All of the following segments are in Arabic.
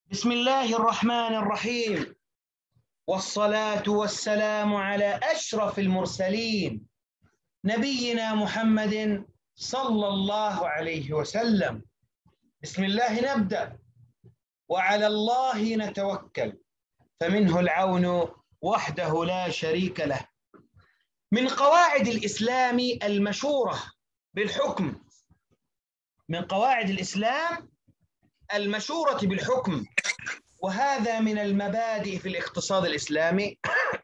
بسم الله الرحمن الرحيم، والصلاة والسلام على أشرف المرسلين نبينا محمد صلى الله عليه وسلم. بسم الله نبدأ، وعلى الله نتوكل، فمنه العون وحده لا شريك له. من قواعد الإسلام المشورة بالحكم، من قواعد الإسلام المشورة بالحكم، وهذا من المبادئ في الاقتصاد الإسلامي.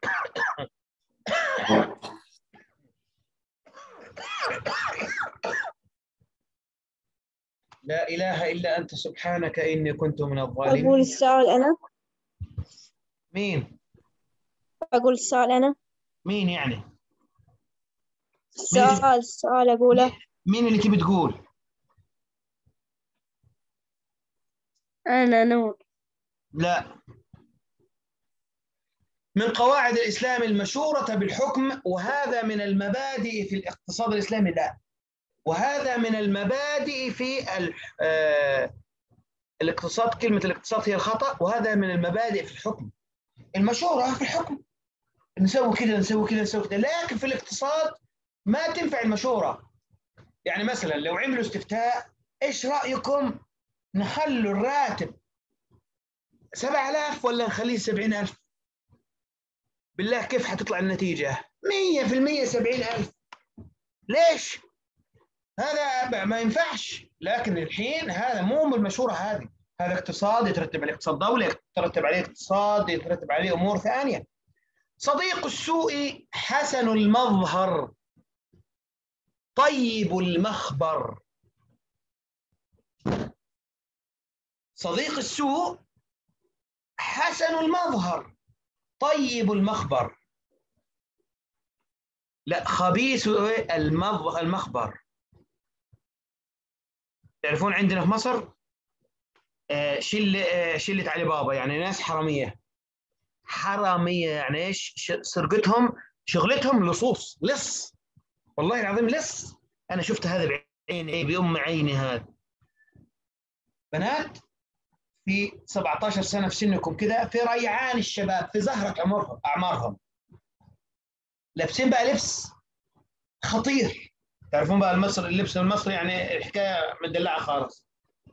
لا إله إلا أنت سبحانك إني كنت من الظالمين. أقول السؤال أنا. مين؟ أقول السؤال أنا. مين يعني؟ السؤال أقوله. مين اللي تبي تقول؟ أنا نور. لا. من قواعد الإسلام المشورة بالحكم، وهذا من المبادئ في الاقتصاد الإسلامي. لا، وهذا من المبادئ في الاقتصاد. كلمة الاقتصاد هي الخطأ، وهذا من المبادئ في الحكم. المشورة في الحكم، نسوي كذا نسوي كذا نسوي كذا، لكن في الاقتصاد ما تنفع المشورة. يعني مثلا لو عملوا استفتاء، ايش رأيكم نخلوا الراتب 7000 ولا نخليه 70000؟ بالله كيف حتطلع النتيجة؟ 100% 70000. ليش؟ هذا ما ينفعش. لكن الحين هذا مو من المشورة هذه، هذا اقتصاد يترتب عليه اقتصاد دولة، يترتب عليه اقتصاد، يترتب عليه أمور ثانية. صديق السوء حسن المظهر طيب المخبر. صديق السوء حسن المظهر طيب المخبر. لا، خبيث المخبر. تعرفون عندنا في مصر شلة علي بابا، يعني ناس حرامية. حرامية يعني ايش؟ سرقتهم شغلتهم لصوص لص، والله العظيم لص. انا شفت هذا بعيني، بأم عيني. هذا بنات في 17 سنة في سنكم كذا، في ريعان الشباب، في زهرة أعمارهم، لابسين بقى لبس خطير. تعرفون بقى المصري، اللبس المصري يعني الحكاية مدلعة خالص.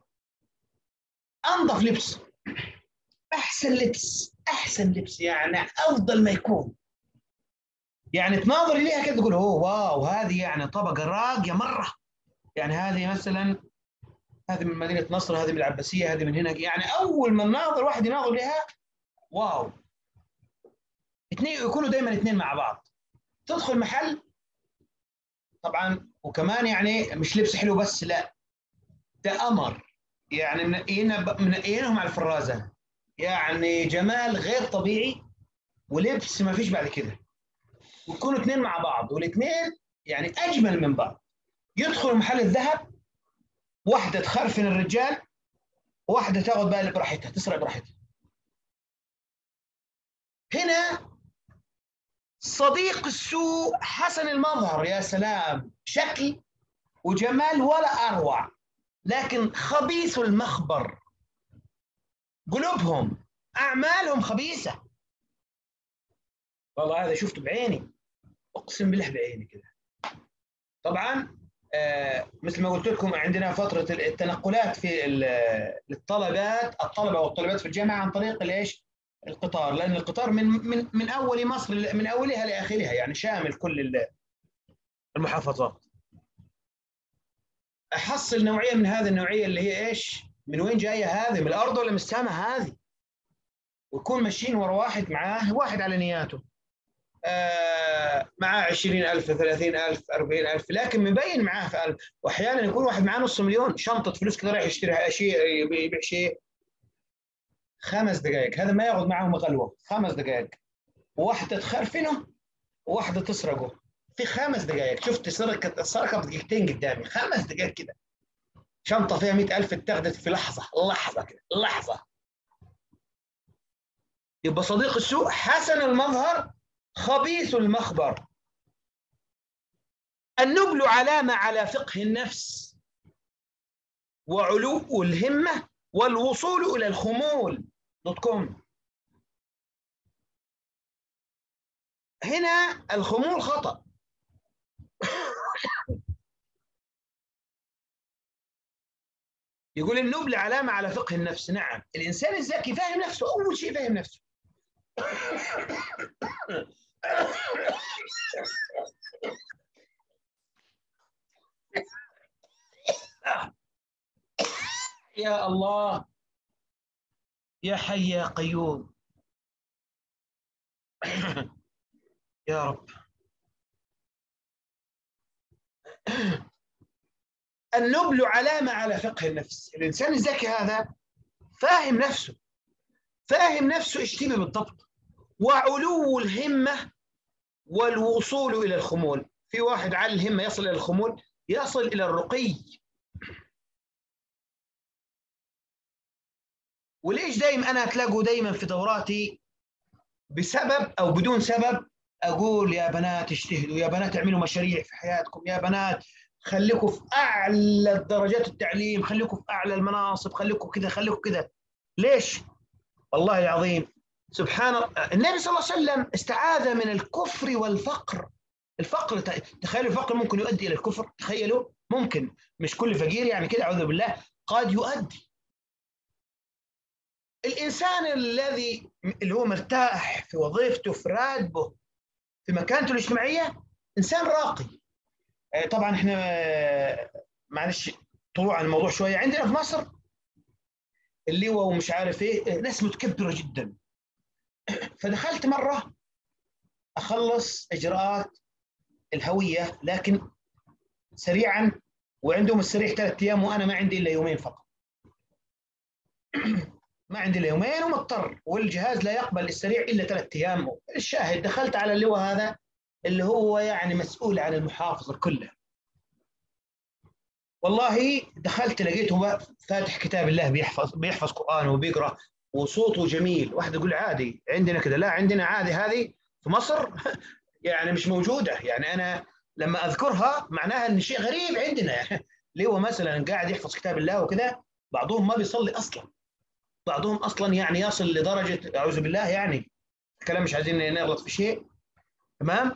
أنظف لبس، أحسن لبس، أحسن لبس، يعني أفضل ما يكون. يعني تناظر إليها كده تقول أوه واو، هذه يعني طبقة راقية مرة. يعني هذه مثلا، هذه من مدينة نصر، هذه من العباسية، هذه من هنا. يعني أول ما الناظر واحد يناظر لها واو. اثنين يكونوا دائما اثنين مع بعض. تدخل محل طبعا، وكمان يعني مش لبس حلو بس، لا، ده قمر. يعني منقيينهم على الفرازة، يعني جمال غير طبيعي، ولبس ما فيش بعد كده. ويكونوا اثنين مع بعض، والاثنين يعني اجمل من بعض. يدخلوا محل الذهب، واحده تخرفن الرجال، واحده تاخذ بالها براحتها، تسرق براحتها. هنا صديق السوء حسن المظهر، يا سلام، شكل وجمال ولا اروع، لكن خبيث المخبر. قلوبهم اعمالهم خبيثه. والله هذا شفته بعيني، اقسم بالله بعيني كده. طبعا مثل ما قلت لكم، عندنا فتره التنقلات في الطلبه والطالبات في الجامعه عن طريق الايش؟ القطار، لان القطار من اول مصر، من اولها لاخرها، يعني شامل كل المحافظات. احصل نوعيه من هذه النوعيه اللي هي ايش؟ من وين جايه هذه؟ من الارض ولا من السماء هذه؟ ويكون ماشيين ورا واحد، معاه واحد على نياته، معاه 20,000 30,000 40,000، لكن مبين معاه في 1000. واحيانا يكون واحد معاه نص مليون شنطه فلوس كده، رايح يشتري شيء، يبيع شيء. 5 دقائق، هذا ما ياخذ معاهم غلوه. 5 دقائق، وواحده تخرفنه وواحده تسرقه في 5 دقائق. شفت السرقه بدقيقتين قدامي، 5 دقائق كده. شنطه فيها 100,000 اتاخذت في لحظه، لحظه كده، لحظه. يبقى صديق السوء حسن المظهر خبيث المخبر. النبل علامة على فقه النفس وعلو الهمة والوصول إلى الخمول .com. هنا الخمول خطأ. يقول النبل علامة على فقه النفس. نعم، الإنسان الذكي فاهم نفسه، أول شيء فاهم نفسه. يا الله، يا حي يا قيوم. يا رب. النبل علامة على فقه النفس. الإنسان الذكي هذا فاهم نفسه، فاهم نفسه ايش تبي بالضبط. وعلو الهمة والوصول إلى الخمول. في واحد على الهمة يصل إلى الخمول، يصل إلى الرقي. وليش دايما أنا أتلاقوا دايما في دوراتي بسبب أو بدون سبب أقول يا بنات اجتهدوا، يا بنات اعملوا مشاريع في حياتكم، يا بنات خليكم في أعلى درجات التعليم، خليكم في أعلى المناصب، خليكم كذا خليكم كذا. ليش؟ والله العظيم سبحان الله، النبي صلى الله عليه وسلم استعاذ من الكفر والفقر. الفقر، تخيلوا الفقر ممكن يؤدي إلى الكفر. تخيلوا، ممكن، مش كل فقير يعني كده، أعوذ بالله، قد يؤدي. الإنسان اللي هو مرتاح في وظيفته، في راتبه، في مكانته الاجتماعية، إنسان راقي. طبعا احنا معلش طلوع عن الموضوع شوية، عندنا في مصر اللواء ومش عارف ايه، ناس متكبرة جدا. فدخلت مرة أخلص إجراءات الهوية، لكن سريعا، وعندهم السريع 3 أيام وأنا ما عندي إلا يومين فقط. ما عندي إلا يومين ومضطر، والجهاز لا يقبل السريع إلا 3 أيام. الشاهد دخلت على اللواء هذا اللي هو يعني مسؤول عن المحافظة كلها. والله دخلت لقيته فاتح كتاب الله، بيحفظ قرآن وبيقرأ، وصوته جميل. واحد يقول عادي عندنا كذا، لا عندنا عادي هذه في مصر يعني مش موجودة. يعني أنا لما أذكرها معناها أن شيء غريب عندنا. اللي هو مثلا قاعد يحفظ كتاب الله وكذا، بعضهم ما بيصلي أصلا، بعضهم أصلا يعني يصل لدرجة أعوذ بالله، يعني الكلام مش عايزين نغلط في شيء. تمام.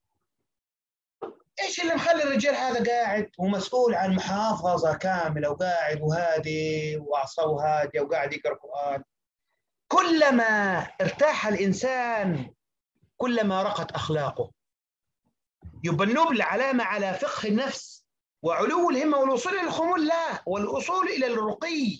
ايش اللي مخلي الرجال هذا قاعد ومسؤول عن محافظه كامله، وقاعد وهادي واعصابه هاديه وقاعد يقرا قران؟ كلما ارتاح الانسان كلما رقت اخلاقه. يبقى النبل علامه على فقه النفس وعلو الهمه والوصول الى الخمول، لا، والوصول الى الرقي.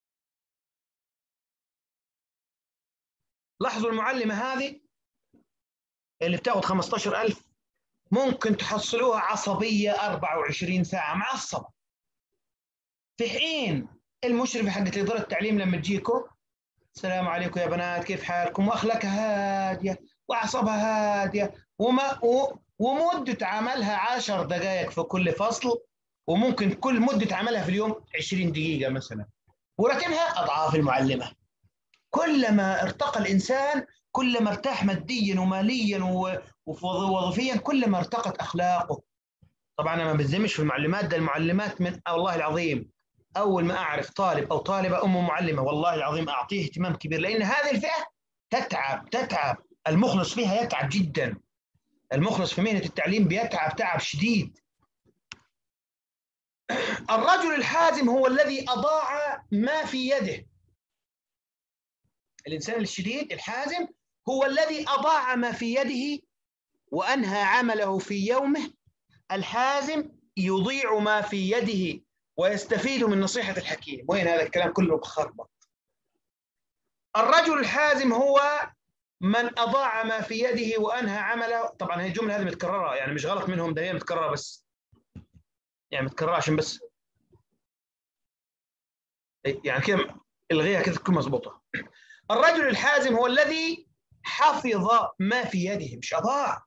لاحظوا المعلمه هذه اللي بتاخذ 15,000 ممكن تحصلوها عصبيه 24 ساعه معصبه، في حين المشرفه حقت اداره التعليم لما تجيكم السلام عليكم يا بنات كيف حالكم، واخلاقها هاديه واعصابها هاديه، ومده عملها 10 دقائق في كل فصل، وممكن كل مده عملها في اليوم 20 دقيقه مثلا، وراتبها اضعاف المعلمه. كلما ارتقى الانسان كلما ارتاح ماديا وماليا ووظيفيا، كلما ارتقت اخلاقه. طبعا انا ما بلزمش في المعلمات، ده المعلمات من والله العظيم اول ما اعرف طالب او طالبه امه معلمه والله العظيم اعطيه اهتمام كبير، لان هذه الفئه تتعب. المخلص فيها يتعب جدا. المخلص في مهنه التعليم بيتعب تعب شديد. الرجل الحازم هو الذي اضاع ما في يده. الانسان الشديد الحازم هو الذي اضاع ما في يده وانهى عمله في يومه. الحازم يضيع ما في يده ويستفيد من نصيحة الحكيم. وين هذا الكلام كله بخربط؟ الرجل الحازم هو من أضاع ما في يده وأنهى عمله. طبعا هي الجملة هذه متكررة، يعني مش غلط منهم، ده هي متكررة بس، يعني متكررة عشان بس يعني كده الغيها كده تكون مضبوطة. الرجل الحازم هو الذي حفظ ما في يده، مش أضاع،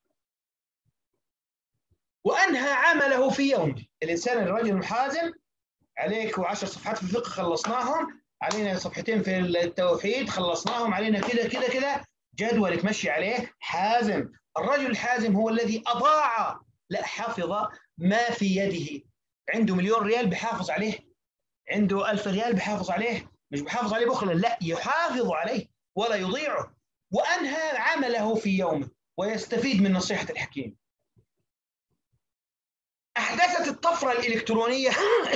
وأنهى عمله في يومه. الإنسان الرجل الحازم عليك 10 صفحات في الفقه خلصناهم، علينا صفحتين في التوحيد خلصناهم، علينا كذا كذا كذا، جدول تمشي عليه. حازم. الرجل الحازم هو الذي أضاع، لا، حفظ ما في يده. عنده 1,000,000 ريال بيحافظ عليه، عنده 1000 ريال بيحافظ عليه، مش بيحافظ عليه بخلا، لا يحافظ عليه ولا يضيعه، وأنهى عمله في يومه ويستفيد من نصيحة الحكيم. أحدثت الطفرة الإلكترونية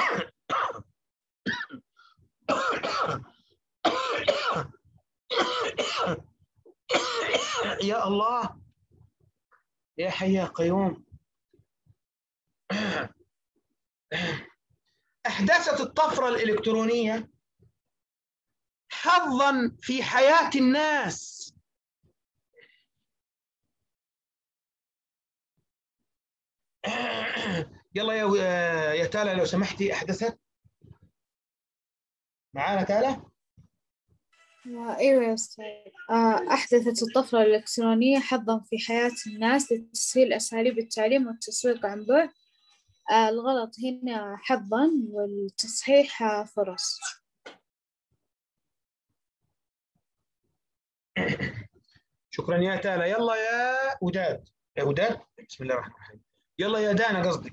يا الله يا حي يا قيوم. أحدثت الطفرة الإلكترونية حظا في حياة الناس. يلا يا تالا لو سمحتي، أحدثت معانا تالا؟ أيوة يا أستاذ. أحدثت الطفرة الإلكترونية حظا في حياة الناس لتسهيل أساليب التعليم والتسويق عن بعد. الغلط هنا حظا والتصحيح فرص. شكرا يا تالا. يلا يا وداد، يا وداد بسم الله الرحمن الرحيم. يلا يا دانا قصدي.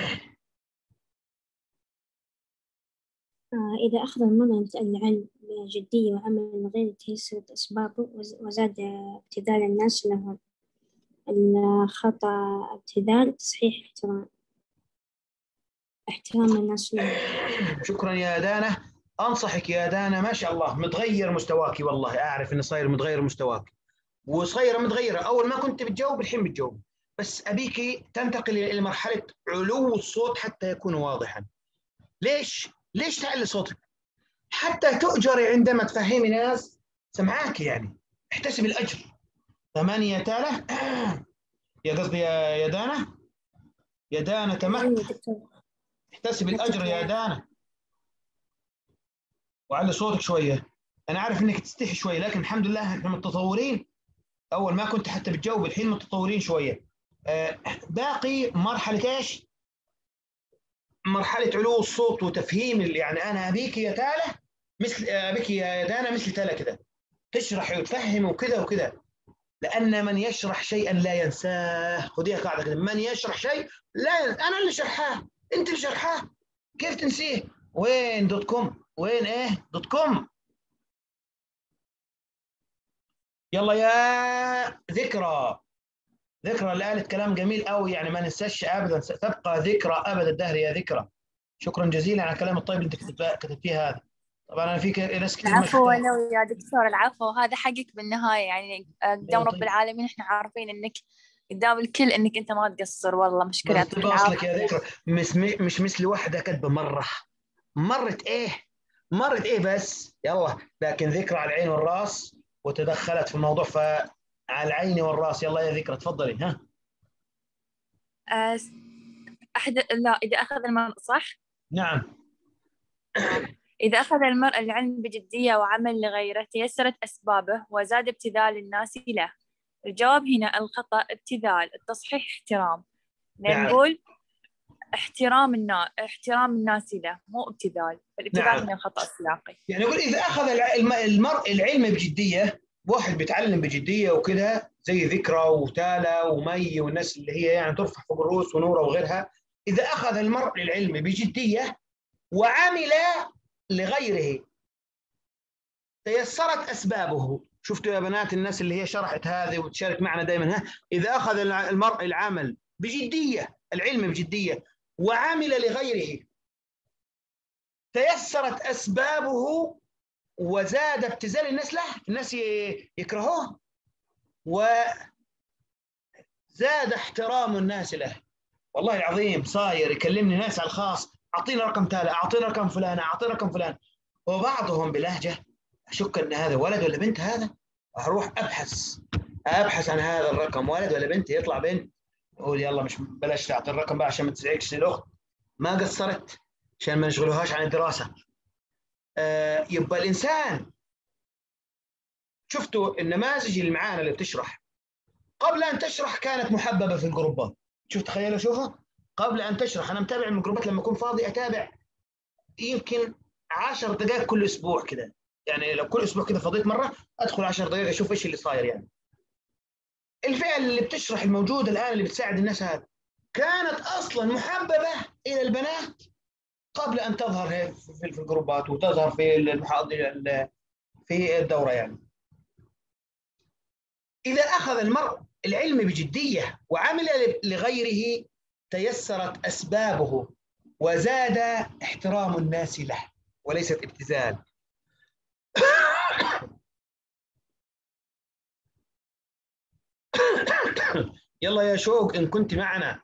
إذا أخذ المرء العلم بجدية وعمل غير تيسرت أسبابه وزاد ابتذال الناس له. الخطأ ابتذال، تصحيح احترام الناس له. شكرا يا دانا. أنصحك يا دانا، ما شاء الله متغير مستواك، والله أعرف إنه صاير متغير مستواك، وصايرة متغيرة. أول ما كنت بتجاوب الحين بتجاوب، بس أبيك تنتقل إلى مرحلة علو الصوت حتى يكون واضحا. ليش تعلي صوتك؟ حتى تؤجري عندما تفهمي ناس سمعاك، يعني احتسب الأجر. 8 تاله. يا قصدي يا دانا، يا دانا تمام. أيوة دكتور. احتسب الأجر يا دانا، وعلي صوتك شوية. أنا عارف إنك تستحي شوية، لكن الحمد لله إحنا متطورين. أول ما كنت حتى بتجاوب، الحين متطورين شوية. باقي مرحلة إيش؟ مرحلة علو الصوت وتفهيم يعني أنا أبيك يا تاله مثل أبيك يا دانا مثل تاله كذا، تشرح وتفهم وكذا وكذا، لأن من يشرح شيئا لا ينساه. خذيها قاعدة كذا، من يشرح شيء لا ينساه. أنا اللي شرحاه، أنت اللي شرحاه، كيف تنسيه؟ وين دوت كوم؟ وين إيه دوت كوم؟ يلا يا ذكرى. ذكرى اللي قالت كلام جميل قوي، يعني ما ننساش ابدا، تبقى ذكرى ابد الدهر يا ذكرى. شكرا جزيلا على الكلام الطيب اللي انت كتبتيه هذا. طبعا انا في ناس كثير ما العفو شفتها. لو يا دكتور، العفو، هذا حقك بالنهاية، يعني قدام رب طيب. العالمين احنا عارفين انك قدام الكل انك انت ما تقصر، والله مشكلة، بس يعطيك اصلك يا العافية. ذكرى مش مثل واحده كاتبه مره، مرت ايه، مرت ايه بس. يلا، لكن ذكرى على العين والراس وتدخلت في الموضوع، فعلى العين والراس. يلا يا ذكرى تفضلي. ها آه، لا، إذا أخذ المرء صح؟ نعم. إذا أخذ المرء العلم بجدية وعمل لغيره تيسرت أسبابه وزاد ابتذال الناس له. الجواب هنا الخطأ ابتذال، التصحيح احترام. نعم. نقول احترام الناس له، مو ابتذال، فالابتذال نعم. هنا خطأ سياقي. يعني يقول إذا أخذ المرء العلم بجدية، واحد بيتعلم بجدية وكذا زي ذكرى وتالا ومي والناس اللي هي يعني ترفع فوق الرؤوس ونورة وغيرها، إذا أخذ المرء العلم بجدية وعمل لغيره تيسرت أسبابه. شفتوا يا بنات الناس اللي هي شرحت هذه وتشارك معنا دائما، ها إذا أخذ المرء العمل بجدية، العلم بجدية، وعمل لغيره تيسرت أسبابه وزاد ابتذال الناس له، الناس يكرهوه، وزاد احترام الناس له. والله العظيم صاير يكلمني ناس على الخاص، أعطينا رقم تالا، أعطينا رقم فلان، أعطينا رقم فلان، وبعضهم بلهجة أشك أن هذا ولد ولا بنت. هذا أروح أبحث عن هذا الرقم ولد ولا بنت، يطلع بنت، أقول يلا مش بلاش تعطي الرقم بقى عشان ما تزعجش الأخت، ما قصرت عشان ما نشغلوهاش عن الدراسة. يبقى الإنسان، شفتوا النماذج اللي معانا اللي بتشرح، قبل أن تشرح كانت محببة في الجروبات. تخيلوا شوفوا، قبل أن تشرح أنا متابع من الجروبات، لما أكون فاضي أتابع يمكن 10 دقائق كل أسبوع كده، يعني لو كل أسبوع كده فضيت مرة أدخل 10 دقائق أشوف إيش اللي صاير. يعني الفئة اللي بتشرح الموجودة الآن اللي بتساعد الناس هذا كانت أصلا محببة إلى البنات، قبل أن تظهر في الجروبات وتظهر في في الدورة يعني. إذا أخذ المرء العلم بجدية وعمل لغيره تيسرت أسبابه وزاد احترام الناس له وليست ابتذال. يلا يا شوق إن كنت معنا.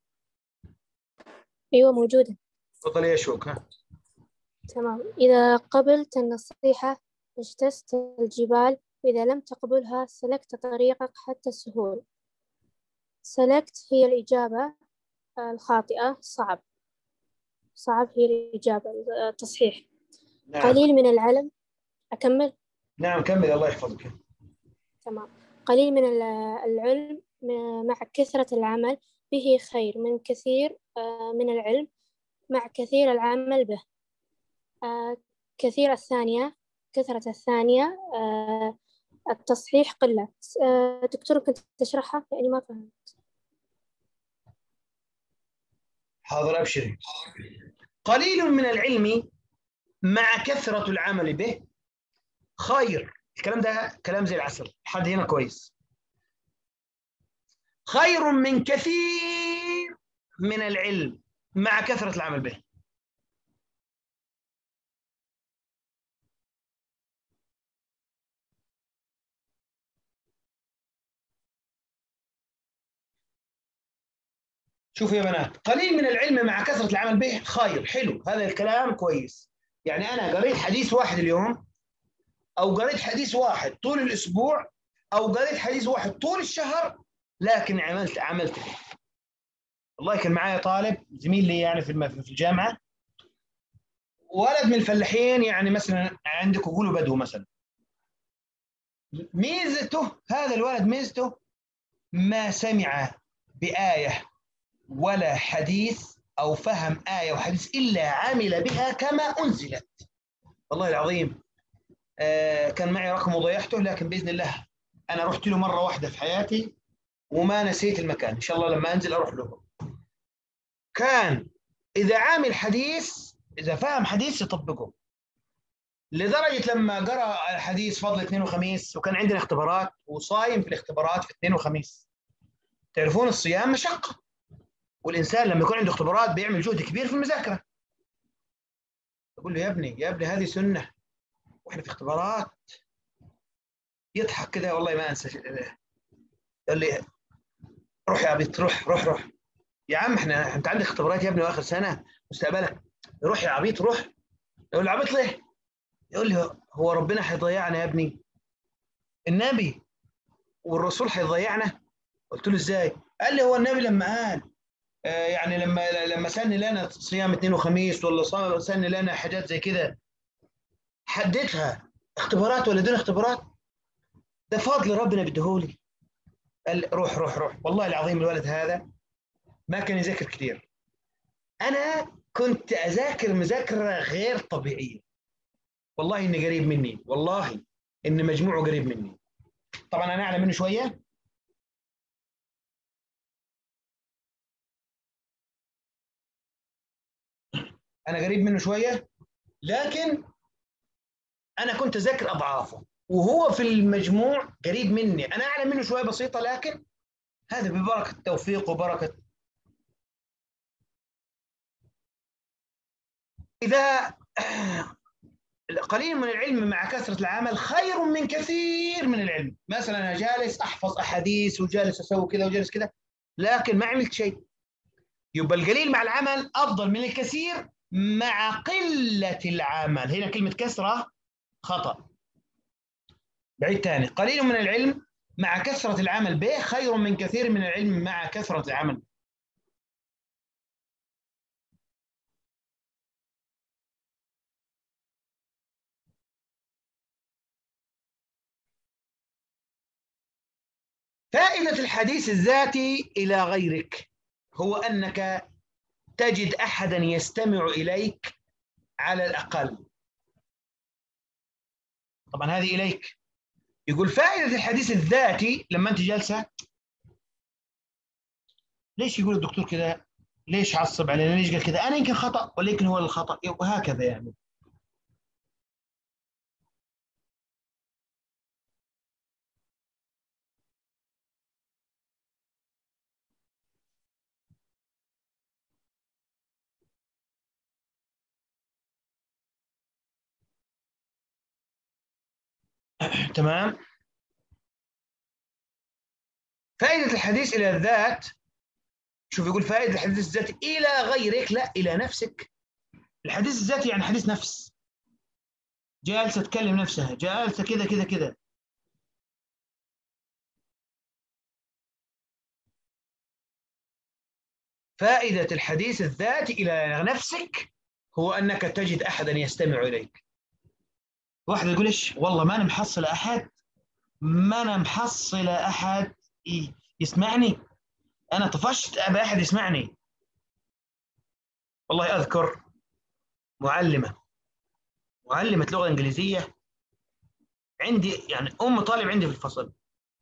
أيوة موجودة. تفضل يا شوق. ها تمام. إذا قبلت النصيحة اجتزت الجبال، وإذا لم تقبلها سلكت طريقك حتى السهول. سلكت هي الإجابة الخاطئة. صعب هي الإجابة التصحيح. نعم. قليل من العلم. أكمل؟ نعم كمل الله يحفظك. تمام. قليل من العلم مع كثرة العمل به خير من كثير من العلم مع كثير العمل به. كثرة الثانية التصحيح قلة. دكتور كنت تشرحها يعني ما فهمت. حاضر أبشري. قليل من العلم مع كثرة العمل به خير. الكلام ده كلام زي العسل، حد هنا كويس. خير من كثير من العلم مع كثرة العمل به. شوفوا يا بنات، قليل من العلم مع كثرة العمل به خير. حلو، هذا الكلام كويس. يعني أنا قريت حديث واحد اليوم، أو قريت حديث واحد طول الأسبوع، أو قريت حديث واحد طول الشهر، لكن عملت به. والله كان معايا طالب زميل لي يعني في الجامعة، ولد من الفلاحين، يعني مثلا عندك قولوا بدو مثلا. ميزته هذا الولد، ميزته ما سمع بآية ولا حديث أو فهم آية وحديث إلا عمل بها كما أنزلت. والله العظيم كان معي رقم وضيعته، لكن بإذن الله أنا رحت له مرة واحدة في حياتي وما نسيت المكان. إن شاء الله لما أنزل أروح له. كان إذا عامل حديث، إذا فهم حديث يطبقه، لدرجة لما قرأ حديث فضل اثنين وخميس، وكان عندنا اختبارات وصايم في الاختبارات في اثنين وخميس. تعرفون الصيام مشقة، والإنسان لما يكون عنده اختبارات بيعمل جهد كبير في المذاكرة. أقول له يا ابني هذه سنة وإحنا في اختبارات. يضحك كده، والله ما أنسى. قال لي روح يا عبيط، روح يا عم، أنت عندك اختبارات يا ابني وآخر سنة مستقبلك. روح يا عبيط روح. يقول له عبيط ليه؟ يقول لي هو ربنا حيضيعنا يا ابني؟ النبي والرسول حيضيعنا؟ قلت له ازاي؟ قال لي هو النبي لما قال يعني لما سن لنا صيام اثنين وخميس، ولا سن لنا حاجات زي كده، حددها اختبارات ولا دون اختبارات؟ ده فضل ربنا بديهولي. قال روح. والله العظيم الولد هذا ما كان يذاكر كثير. انا كنت اذاكر مذاكره غير طبيعيه. والله اني قريب مني، والله ان مجموعه قريب مني. طبعا انا اعلى منه شويه، انا قريب منه شويه، لكن انا كنت اذاكر اضعافه، وهو في المجموع قريب مني. انا اعلى منه شويه بسيطه، لكن هذا ببركه التوفيق وبركه. اذا قليل من العلم مع كثره العمل خير من كثير من العلم. مثلا انا جالس احفظ احاديث وجالس اسوي كذا وجالس كذا، لكن ما عملت شيء. يبقى القليل مع العمل افضل من الكثير مع قله العمل. هنا كلمه كثره خطا. بعيد ثاني. قليل من العلم مع كثرة العمل به خير من كثير من العلم مع كثرة العمل. فائدة الحديث الذاتي إلى غيرك هو أنك تجد أحدا يستمع إليك على الأقل. طبعا هذه إليك. يقول فائدة الحديث الذاتي لما أنت جالسة. ليش يقول الدكتور كده؟ ليش عصب علينا؟ ليش قال كذا؟ انا يمكن خطا ولكن هو الخطا، وهكذا يعني. تمام. فائدة الحديث إلى الذات، شوف يقول فائدة الحديث الذاتي إلى غيرك، لا إلى نفسك. الحديث الذاتي يعني حديث نفس، جالسة تكلم نفسها، جالسة كذا كذا كذا. فائدة الحديث الذاتي إلى نفسك هو أنك تجد أحدا يستمع إليك. واحد يقول إيش والله ما أنا محصل أحد، ما أنا محصل أحد يسمعني، أنا طفشت أبى أحد يسمعني. والله أذكر معلمة لغة إنجليزية عندي، يعني طالب عندي في الفصل.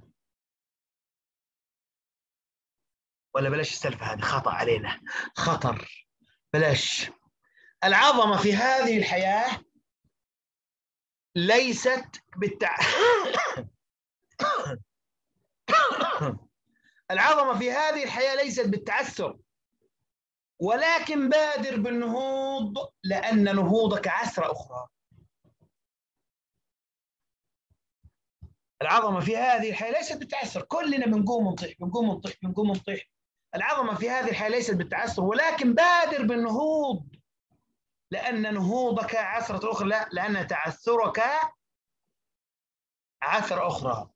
ولا بلاش السالفة هذه، خطأ علينا، خطر، بلاش. العظمة في هذه الحياة ليست العظمة في هذه الحياة ليست بالتعثر، ولكن بادر بالنهوض، لأن نهوضك عثرة أخرى. العظمة في هذه الحياة ليست بالتعثر، كلنا بنقوم ونطيح بنقوم ونطيح بنقوم ونطيح. العظمة في هذه الحياة ليست بالتعثر، ولكن بادر بالنهوض، لأن نهوضك عثرة أخرى، لا، لأن تعثرك عثرة أخرى.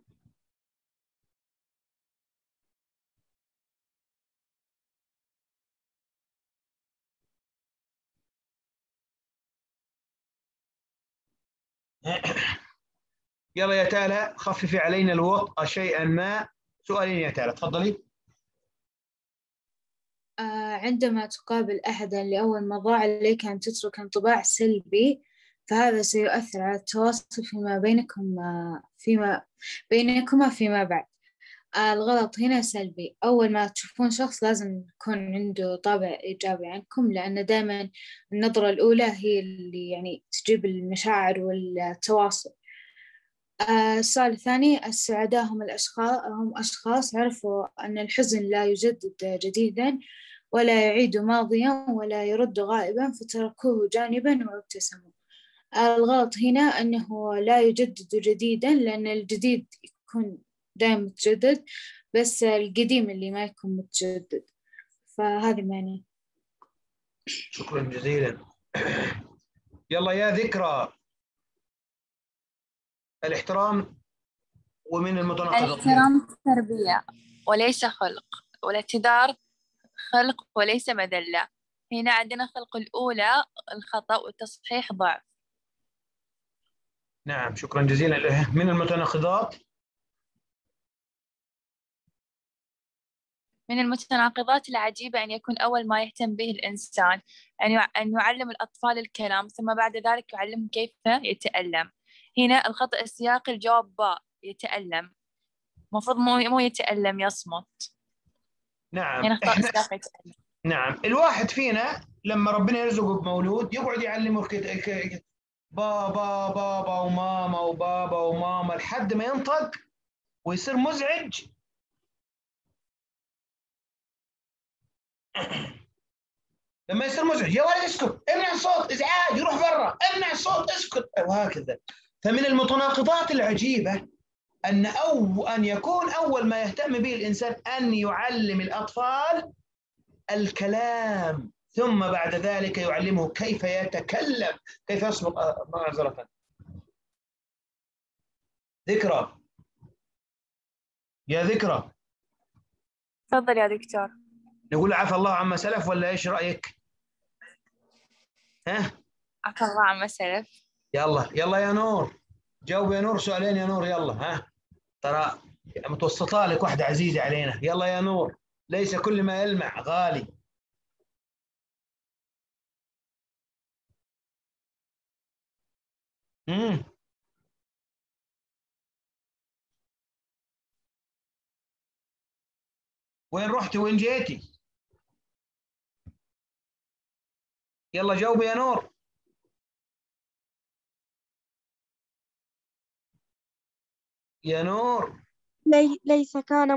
يلا يا تالا خففي علينا الوطء شيئا ما. سؤالين يا تالا، تفضلي. عندما تقابل أحدا لأول مرة عليك أن تترك انطباع سلبي، فهذا سيؤثر على التواصل بينكما فيما بعد. الغلط هنا سلبي. أول ما تشوفون شخص لازم يكون عنده طابع إيجابي عنكم، لأن دائما النظرة الأولى هي اللي يعني تجيب المشاعر والتواصل. السؤال الثاني، السعداء هم أشخاص عرفوا أن الحزن لا يجدد جديدا ولا يعيد ماضيا ولا يرد غائبا، فتركوه جانبا وابتسموا. الغلط هنا أنه لا يجدد جديدا، لأن الجديد يكون دائما متجدد، بس القديم اللي ما يكون متجدد. فهذه معنى. شكرا جزيلا. يلا يا ذكرى، الاحترام ومن المتناقضات. الاحترام تربية وليس خلق، والاعتذار خلق وليس مذلة. هنا عندنا خلق الأولى الخطأ والتصحيح ضعف. نعم شكرا جزيلا. من المتناقضات، من المتناقضات العجيبة أن يكون أول ما يهتم به الإنسان أن يعلم الأطفال الكلام، ثم بعد ذلك يعلمهم كيف يتألم. هنا الخطأ السياقي، الجواب باء، يتألم، المفروض مو يتألم، يصمت. نعم هنا خطأ سياقي يتألم. نعم الواحد فينا لما ربنا يرزقه بمولود يقعد يعلمه بابا بابا وماما وبابا وماما لحد ما ينطق ويصير مزعج. لما يصير مزعج يا ولد اسكت، امنع الصوت، ازعاج، يروح برا، امنع الصوت، اسكت، وهكذا. فمن المتناقضات العجيبة أن يكون أول ما يهتم به الإنسان أن يعلم الأطفال الكلام، ثم بعد ذلك يعلمه كيف يتكلم، كيف يصمت. معذرة. ذكرى يا ذكرى، تفضل يا دكتور. نقول عفى الله عما سلف ولا ايش رأيك؟ ها؟ عفى الله عما سلف. يلا يلا يا نور، جاوب يا نور سؤالين يا نور، يلا. ها ترى متوسطة لك واحدة عزيزة علينا، يلا يا نور، ليس كل ما يلمع غالي. وين رحتي وين جيتي؟ يلا جاوبي يا نور. يا نور. ليس كان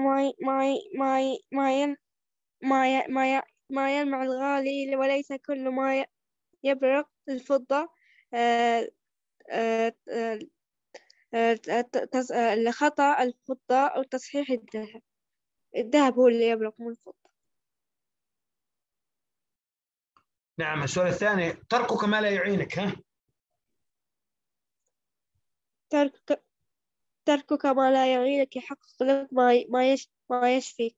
ما يلمع الغالي، وليس كل ما يبرق الفضة. آه، آه، آه، خطأ الفضة أو تصحيح الذهب. الذهب هو اللي يبرق من الفضة. نعم. السؤال الثاني، تركك ما لا يعينك. ها؟ تركك ما لا يعينك يحقق لك ما يشفيك.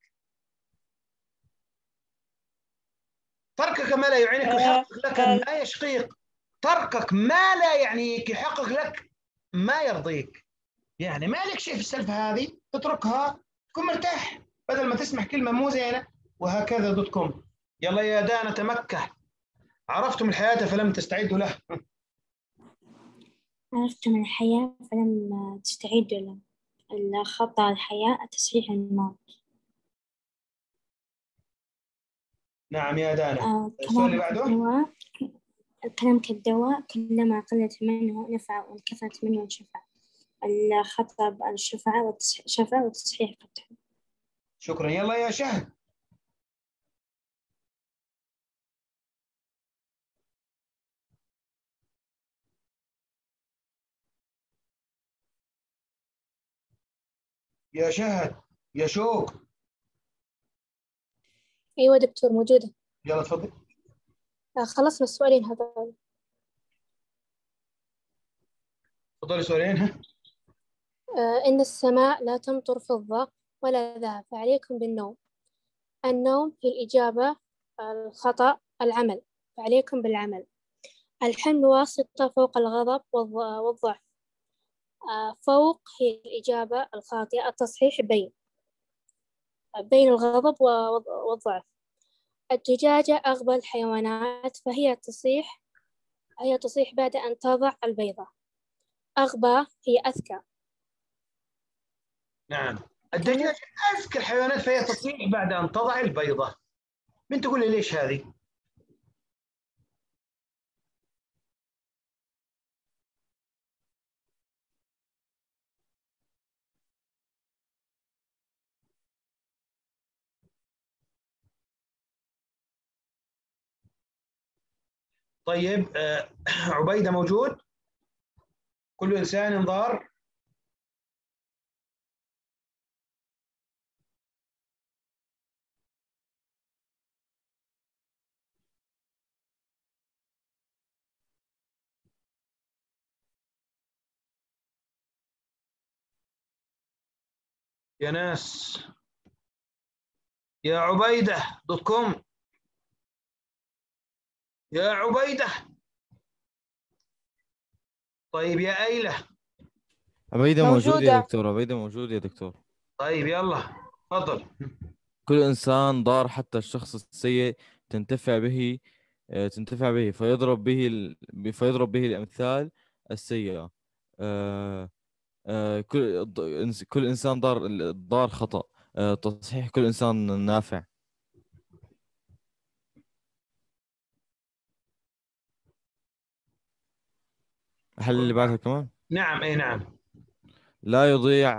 تركك ما لا يعينك آه، يحقق لك آه، ما يشقيك. تركك ما لا يعنيك يحقق لك ما يرضيك. يعني ما لك شيء في السالفة هذه، تتركها تكون مرتاح بدل ما تسمع كلمة مو زينة. وهكذا دوت كوم. يلا يا دانا تمكه. عرفتم الحياة فلم تستعدوا له. عرفتم الحياة فلم تستعيدوا له. الخطأ الحياة تصحيح الموت. نعم يا دانا. السؤال اللي بعده. الكلام كالدواء، كلما قلت منه نفع وانكثرت منه شفع. الخطأ الشفاء والتصحيح فتح. شكرا. يلا يا شهد. يا شهد. يا شوق. أيوة دكتور موجودة. يلا تفضل. خلصنا السؤالين هذول. تفضلي سؤالين. ها؟ إن السماء لا تمطر فضة ولا ذهب فعليكم بالنوم. النوم في الإجابة الخطأ. العمل فعليكم بالعمل. الحمل واسطة فوق الغضب والضعف. فوق هي الإجابة الخاطئة. التصحيح بين الغضب والضعف. الدجاجة أغبى الحيوانات فهي تصيح بعد أن تضع البيضة. أغبى هي أذكى. نعم. الدجاجة أذكى الحيوانات فهي تصيح بعد أن تضع البيضة. من تقول لي ليش هذه؟ طيب عبيدة موجود؟ كل إنسان انظار. يا ناس. يا عبيدة دوت كوم. يا عبيدة. طيب يا أيلة. عبيدة موجود يا موجودة. دكتور. عبيدة موجود يا دكتور. طيب يلا تفضل. كل إنسان ضار حتى الشخص السيء تنتفع به فيضرب به الأمثال السيئة. كل إنسان ضار خطأ. تصحيح كل إنسان نافع. الحل اللي بعدها كمان. نعم أي نعم. لا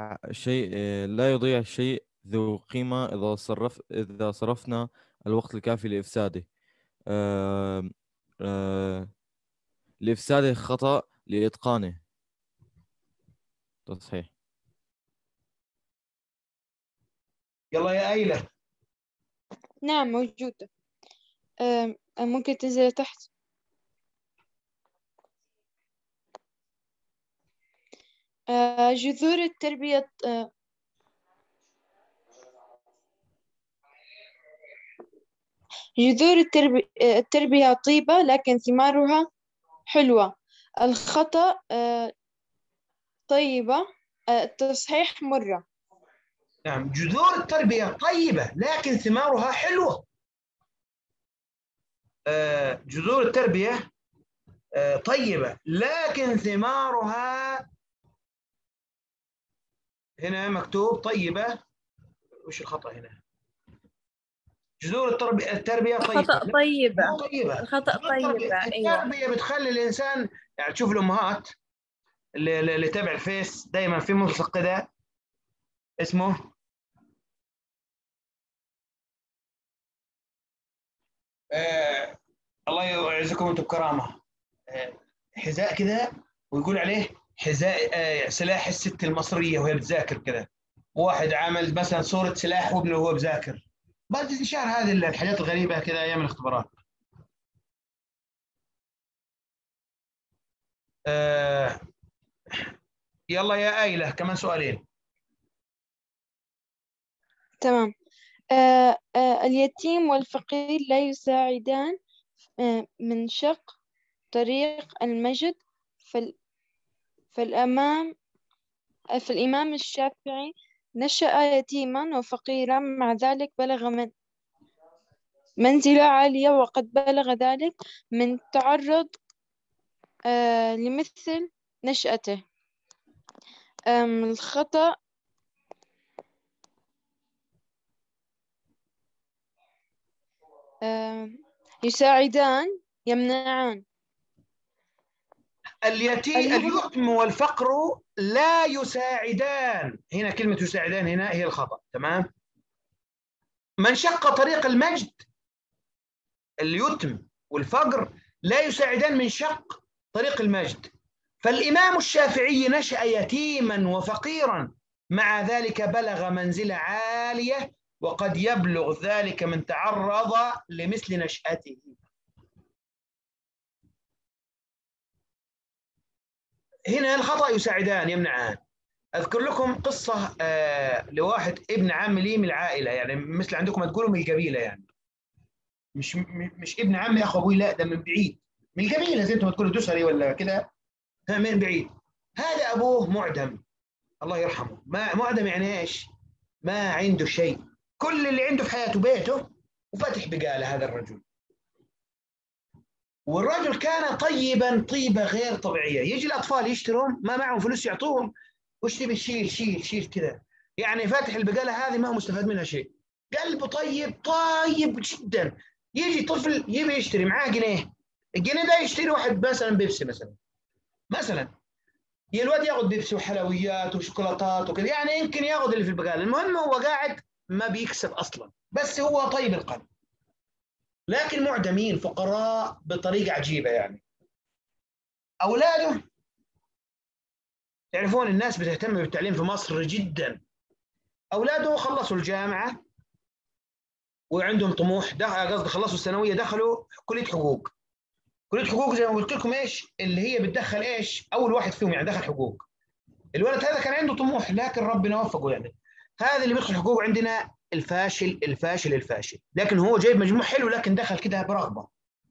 يضيع شيء ذو قيمة إذا صرفنا الوقت الكافي لإفساده. آه، آه، لإفساده خطأ لإتقانه. تصحيح. يلا يا أيلة. نعم موجودة. ممكن تنزل تحت. جذور التربية التربية طيبة لكن ثمارها حلوة. الخطأ طيبة. التصحيح مرة. نعم. جذور التربية طيبة لكن ثمارها حلوة. جذور التربية طيبة لكن ثمارها، هنا مكتوب طيبة. وش الخطأ هنا؟ جذور التربيه طيبه. خطأ طيبة. مو طيبه، الخطأ طيبة. أيوة. التربيه بتخلي الانسان يعني تشوف الامهات اللي تابع الفيس دائما في ملصق كده اسمه الله يعزكم انتم بكرامه، حذاء كده ويقول عليه حذاء سلاح الست المصريه وهي بتذاكر كده، واحد عامل مثلا صوره سلاح وابنه وهو بذاكر. بعد انتشار هذه الحاجات الغريبه كده ايام الاختبارات. يلا يا آيلة كمان سؤالين. تمام. اليتيم والفقير لا يساعدان من شق طريق المجد. فالإمام الشافعي نشأ يتيما وفقيرا، مع ذلك بلغ منزلة عالية، وقد بلغ ذلك من تعرض لمثل نشأته. الخطأ يساعدان يمنعان. اليتم والفقر لا يساعدان، هنا كلمة يساعدان هنا هي الخطأ. تمام. من شق طريق المجد، اليتم والفقر لا يساعدان من شق طريق المجد. فالإمام الشافعي نشأ يتيما وفقيرا، مع ذلك بلغ منزلة عالية، وقد يبلغ ذلك من تعرض لمثل نشأته. هنا الخطأ يساعدان يمنعان. أذكر لكم قصة لواحد ابن عم لي من العائلة، يعني مثل عندكم ما تقولوا من القبيلة، يعني مش ابن عمي أخو أبوي، لا ده من بعيد، من القبيلة زي أنتم تقولوا دسري ولا كده، من بعيد. هذا أبوه معدم الله يرحمه. ما معدم يعني إيش؟ ما عنده شيء، كل اللي عنده في حياته بيته وفتح بقالة. هذا الرجل، والرجل كان طيبا طيبة غير طبيعية. يجي الأطفال يشترون ما معهم فلوس يعطوهم، وش تبي؟ شيل شيل شيل كذا، يعني فاتح البقالة هذه ما هو مستفاد منها شيء. قلبه طيب طيب جدا. يجي طفل يبي يشتري معاه جنيه، الجنيه ده يشتري واحد مثلا بيبسي مثلا الواد ياخذ بيبسي وحلويات وشوكولاتات وكذا، يعني يمكن ياخذ اللي في البقالة. المهم هو قاعد ما بيكسب أصلا، بس هو طيب القلب. لكن معدمين فقراء بطريقة عجيبة. يعني أولاده، تعرفون الناس بتهتم بالتعليم في مصر جدا. أولاده خلصوا الجامعة وعندهم طموح، قصدي خلصوا الثانوية دخلوا كلية حقوق. كلية حقوق زي ما قلت لكم إيش اللي هي بتدخل إيش؟ أول واحد فيهم يعني دخل حقوق. الولد هذا كان عنده طموح لكن ربنا وفقه. يعني هذا اللي بيدخل حقوق عندنا الفاشل الفاشل الفاشل، لكن هو جايب مجموع حلو لكن دخل كده برغبة.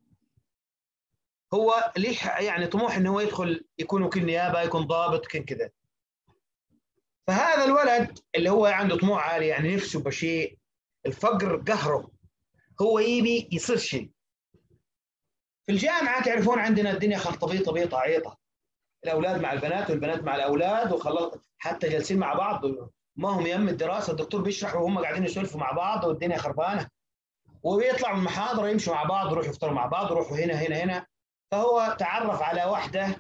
هو ليه يعني طموح انه هو يدخل يكون وكيل نيابه، يكون ضابط، كذا. فهذا الولد اللي هو عنده طموح عالي، يعني نفسه بشيء، الفقر قهره، هو يبي يصير شيء. في الجامعه تعرفون عندنا الدنيا خلطبيطه بيطه عيطه، الاولاد مع البنات والبنات مع الاولاد، وخلص حتى جالسين مع بعض ما هم يم الدراسه، الدكتور بيشرح وهم قاعدين يسولفوا مع بعض والدنيا خربانه، ويطلعوا من المحاضره يمشوا مع بعض، يروحوا يفطروا مع بعض، يروحوا هنا. فهو تعرف على واحده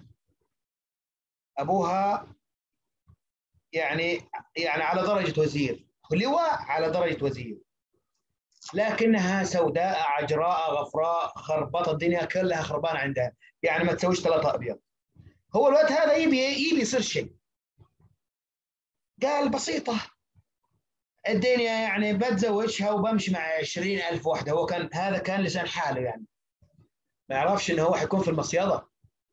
ابوها يعني على درجه وزير، لواء على درجه وزير، لكنها سوداء عجراء غفراء خربطه، الدنيا كلها خربانه عندها، يعني ما تسويش ثلاثه ابيض. هو الوقت هذا يبي يصير شيء. قال بسيطه الدنيا، يعني بتزوجها وبمشي مع 20,000 وحده. هو هذا كان لسان حاله، يعني ما يعرفش انه هو حيكون في المصيده.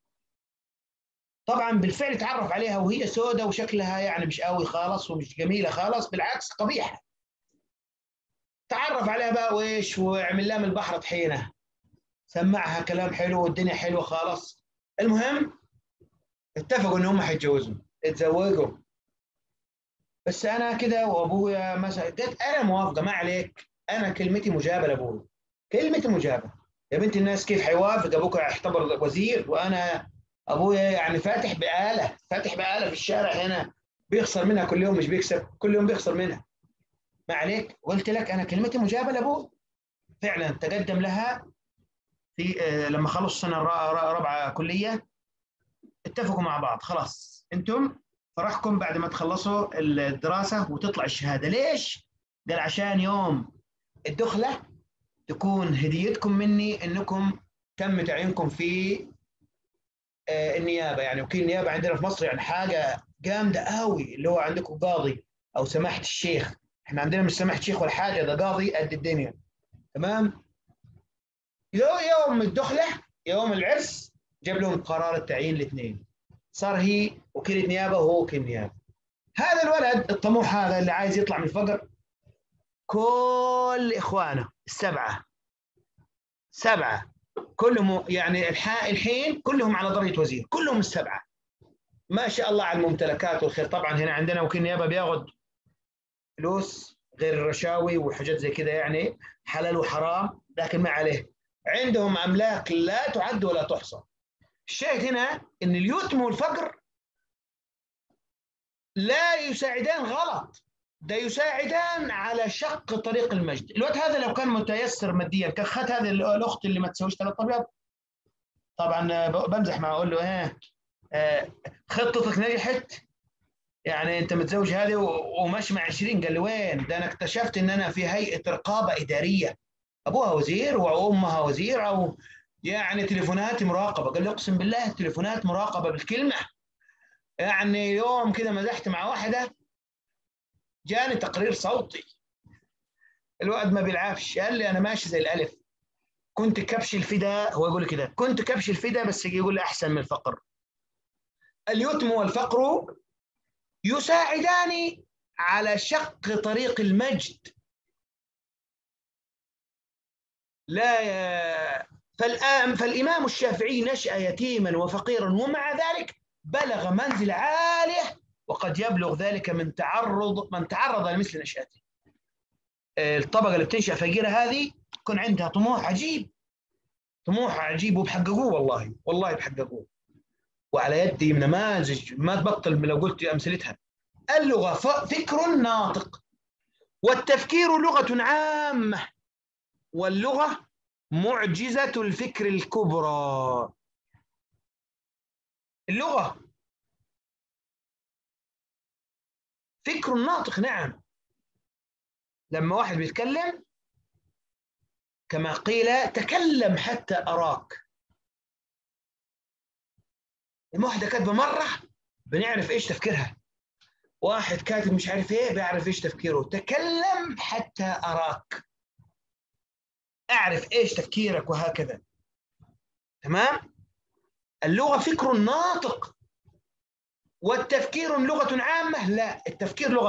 طبعا بالفعل تعرف عليها وهي سوداء وشكلها يعني مش قوي خالص ومش جميله خالص، بالعكس قبيحه. تعرف عليها بقى وايش، وعمل لها من البحر طحينه، سمعها كلام حلو والدنيا حلوه خالص. المهم اتفقوا ان هم حيتجوزوا، اتزوجوا. بس انا كده وابويا مثلا قلت انا موافقه، ما عليك، انا كلمتي مجابه لابوي، كلمتي مجابه. يا بنت الناس كيف حيوافق؟ ابوك يعتبر وزير وانا ابويا يعني فاتح بآلة في الشارع هنا، بيخسر منها كل يوم، مش بيكسب كل يوم، بيخسر منها. ما عليك، قلت لك انا كلمتي مجابه لابوي. فعلا تقدم لها في لما خلصوا سنه رابعه كليه، اتفقوا مع بعض خلاص انتم فرحكم بعد ما تخلصوا الدراسه وتطلع الشهاده. ليش؟ قال عشان يوم الدخله تكون هديتكم مني انكم تم تعيينكم في النيابه. يعني وكيل النيابه عندنا في مصر يعني حاجه جامده قوي، اللي هو عندكم قاضي او سماحه الشيخ. احنا عندنا مش سماحه شيخ ولا حاجه، ده قاضي قد الدنيا. تمام. يوم الدخله يوم العرس جاب لهم قرار التعيين الاثنين، صار هي وكيلة نيابه وهو وكيل نيابه. هذا الولد الطموح هذا اللي عايز يطلع من الفقر، كل اخوانه سبعه كلهم يعني الحين كلهم على ضرية وزير، كلهم السبعه ما شاء الله على الممتلكات والخير. طبعا هنا عندنا وكيل نيابه بياخذ فلوس غير الرشاوي وحاجات زي كذا، يعني حلال وحرام، لكن ما عليه، عندهم املاك لا تعد ولا تحصى. الشاهد هنا ان اليتم والفقر لا يساعدان، غلط، ده يساعدان على شق طريق المجد. الوقت هذا لو كان متيسر ماديا كان خد هذه الاخت اللي ما تسويش 3 ابيض. طبعا بمزح معه اقول له خطتك نجحت، يعني انت متزوج هذه وماشي مع 20. قال لي وين؟ ده انا اكتشفت ان انا في هيئه رقابه اداريه، ابوها وزير وامها وزير، او يعني تليفوناتي مراقبه. قال لي اقسم بالله التليفونات مراقبه بالكلمه. يعني يوم كده مزحت مع واحده جاني تقرير صوتي، الواد ما بيلعبش، قال لي انا ماشي زي الالف، كنت كبش الفدا. هو يقول كده كنت كبش الفدا، بس يقول احسن من الفقر. اليتم والفقر يساعدان على شق طريق المجد. لا فالامام الشافعي نشأ يتيما وفقيرا ومع ذلك بلغ منزل عاليه، وقد يبلغ ذلك من تعرض لمثل نشأته. الطبقه اللي بتنشأ فقيره هذه يكون عندها طموح عجيب وبحققوه، والله بحققوه. وعلى يدي نماذج ما تبطل لو قلت امثلتها. اللغه فكر ناطق، والتفكير لغه عامه، واللغه معجزه الفكر الكبرى. اللغه فكر ناطق، نعم. لما واحد بيتكلم كما قيل تكلم حتى أراك. واحدة كاتبة مرة بنعرف إيش تفكيرها، واحد كاتب مش عارف إيه بيعرف إيش تفكيره. تكلم حتى أراك، أعرف إيش تفكيرك، وهكذا. تمام. اللغة فكر ناطق، والتفكير لغة عامة. لا، التفكير لغة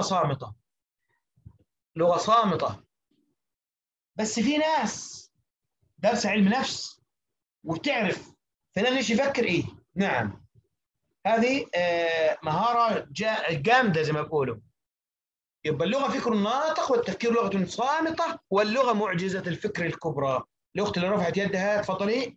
صامتة. بس في ناس درس علم نفس وتعرف فلان ايش يفكر ايه. نعم، هذه مهارة جامدة زي ما بقولوا. يبقى اللغة فكر ناطق، والتفكير لغة صامتة، واللغة معجزة الفكر الكبرى. الأخت اللي رفعت يدها تفضلي.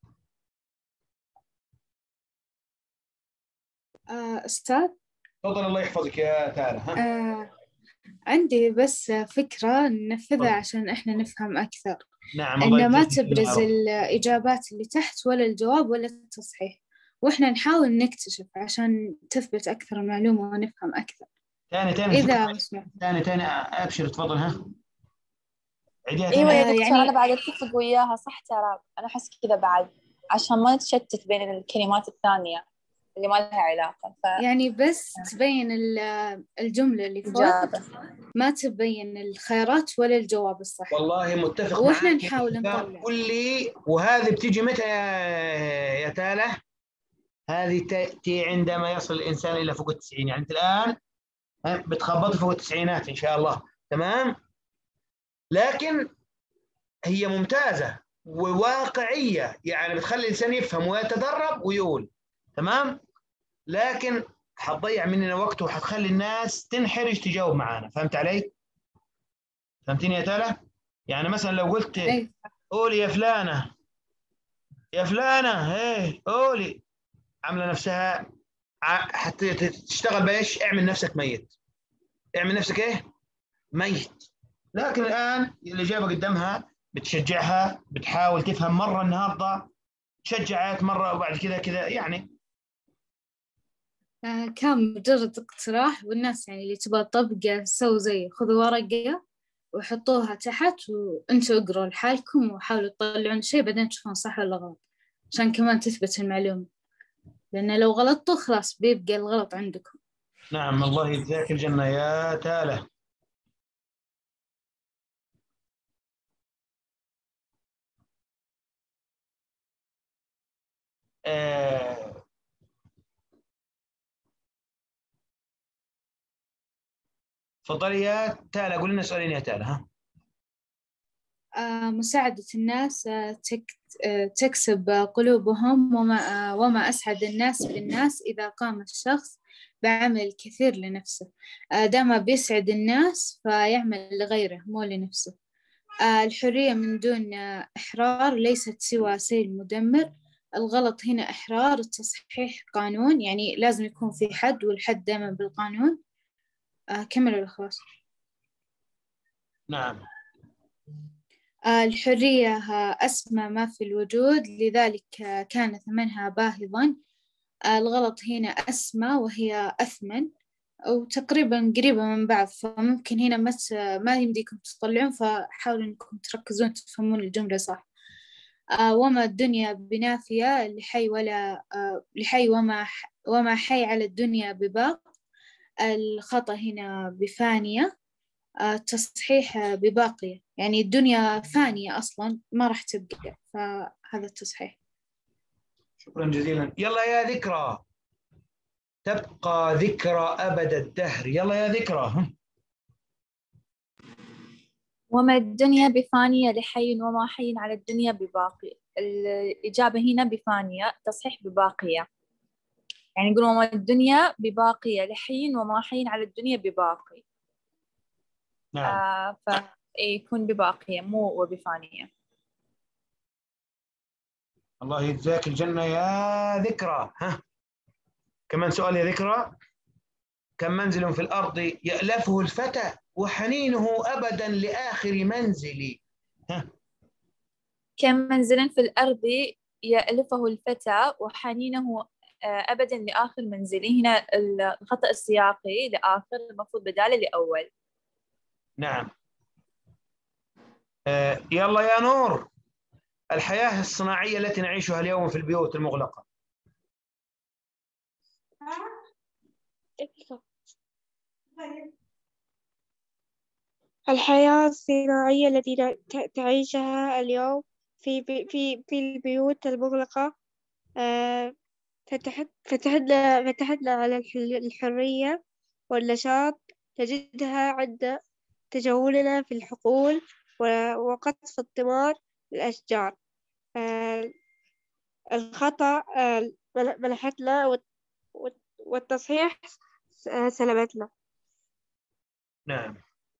أستاذ تفضل، الله يحفظك يا تارة. عندي بس فكرة ننفذها عشان إحنا نفهم أكثر. نعم، إن ما تبرز الإجابات اللي تحت ولا الجواب ولا التصحيح، وإحنا نحاول نكتشف عشان تثبت أكثر المعلومة ونفهم أكثر. تاني إذا مسموح. تاني أبشر، تفضل. ها عيديها ايوه تاني. يا دكتور، يعني انا بعد اتفق وياها، صح ترى انا احس كذا بعد عشان ما نتشتت بين الكلمات الثانيه اللي ما لها علاقه. يعني بس تبين الجملة اللي فوق، ما تبين الخيارات ولا الجواب الصح. والله متفق معك، وإحنا نحاول نطلع كلي. وهذه بتيجي متى يا تالة؟ هذه تأتي عندما يصل الإنسان إلى فوق 90. يعني أنت الآن بتخبط فوق 90 إن شاء الله. تمام. لكن هي ممتازة وواقعية، يعني بتخلي الإنسان يفهم ويتدرب ويقول. تمام. لكن حتضيع مننا وقت وحتخلي الناس تنحرج تجاوب معانا. فهمت علي؟ فهمتني يا تالة؟ يعني مثلا لو قلت قولي يا فلانة، يا فلانة ايه قولي، عاملة نفسها حتى تشتغل بايش؟ اعمل نفسك ميت. اعمل نفسك ايه؟ ميت. لكن الآن الإجابة قدامها بتشجعها، بتحاول تفهم مرة النهاردة، شجعت مرة وبعد كذا يعني. كان مجرد اقتراح، والناس يعني اللي تبغى تطبقه سووا زي خذوا ورقة وحطوها تحت وانتوا اقروا لحالكم وحاولوا تطلعون شيء بعدين تشوفون صح ولا غلط، عشان كمان تثبت المعلومة، لأن لو غلطتوا خلاص بيبقى الغلط عندكم. نعم، الله يجزاك الجنة يا تالة. تفضلي يا تالة، قولي لنا سؤالين يا تالة. ها. مساعدة الناس تكسب قلوبهم، وما أسعد الناس بالناس إذا قام الشخص بعمل الكثير لنفسه. دام بيسعد الناس فيعمل لغيره مو لنفسه. الحرية من دون إحرار ليست سوى سيل مدمر. الغلط هنا إحرار، التصحيح قانون، يعني لازم يكون في حد، والحد دائما بالقانون. كملوا الأخلاص. نعم. الحرية أسمى ما في الوجود، لذلك كان ثمنها باهظا. الغلط هنا أسمى وهي أثمن، أو تقريبا قريبة من بعض، فممكن هنا ما يمديكم تطلعون، فحاولوا أنكم تركزون تفهمون الجملة صح. وما الدنيا بنافية لحي وما حي على الدنيا بباق. الخطأ هنا بفانية، التصحيح بباقية، يعني الدنيا فانية أصلا ما راح تبقى، فهذا التصحيح. شكرا جزيلا. يلا يا ذكرى، تبقى ذكرى أبد الدهر. يلا يا ذكرى. وما الدنيا بفانية لحي وما حي على الدنيا بباقي. الإجابة هنا بفانية، تصحيح بباقية، يعني نقول وما الدنيا بباقية لحي وما حي على الدنيا بباقي. نعم. فيكون بباقية مو وبفانية. الله يجزاك الجنة يا ذكرى. ها، كمان سؤال يا ذكرى. كم منزل في الأرض يألفه الفتى وحنينه أبدا لآخر منزلي. ها. كم منزل في الأرض يألفه الفتى وحنينه أبدا لآخر منزله. هنا الخطأ السياقي لآخر المفروض بداله لأول. نعم. يلا يا نور، الحياة الصناعية التي نعيشها اليوم في البيوت المغلقة. الحياة الصناعية التي تعيشها اليوم في البيوت المغلقة فتحدنا على الحرية والنشاط، تجدها عند تجولنا في الحقول وقطف الثمار الأشجار. الخطأ منحتنا، والتصحيح سلبتنا. نعم.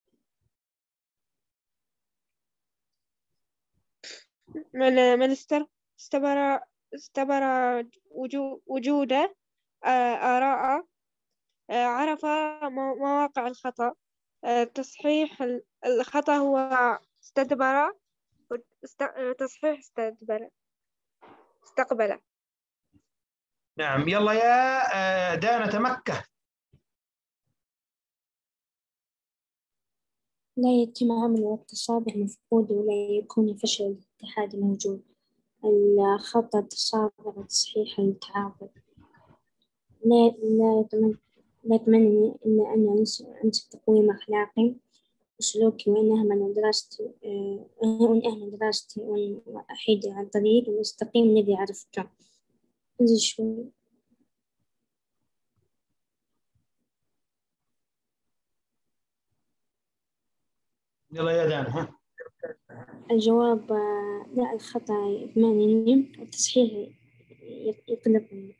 من استبر وجوده آراء، عرف مواقع الخطأ. تصحيح الخطأ هو استدبر، تصحيح استقبل. نعم. يلا يا دانة مكة. لا يتم عمل التصابع مفقود ولا يكون الفشل الاتحادي موجود. الخطأ التصابع وتصحيح التعاطي. لا يتمنى إن أنا أنسى تقويم أخلاقي وسلوكي، وإن أهمل دراستي وأحيد عن طريق المستقيم الذي عرفته. انزل شوي. يلا يا دانة. الجواب لا، الخطأ يطمئنني والتصحيح يقلقني.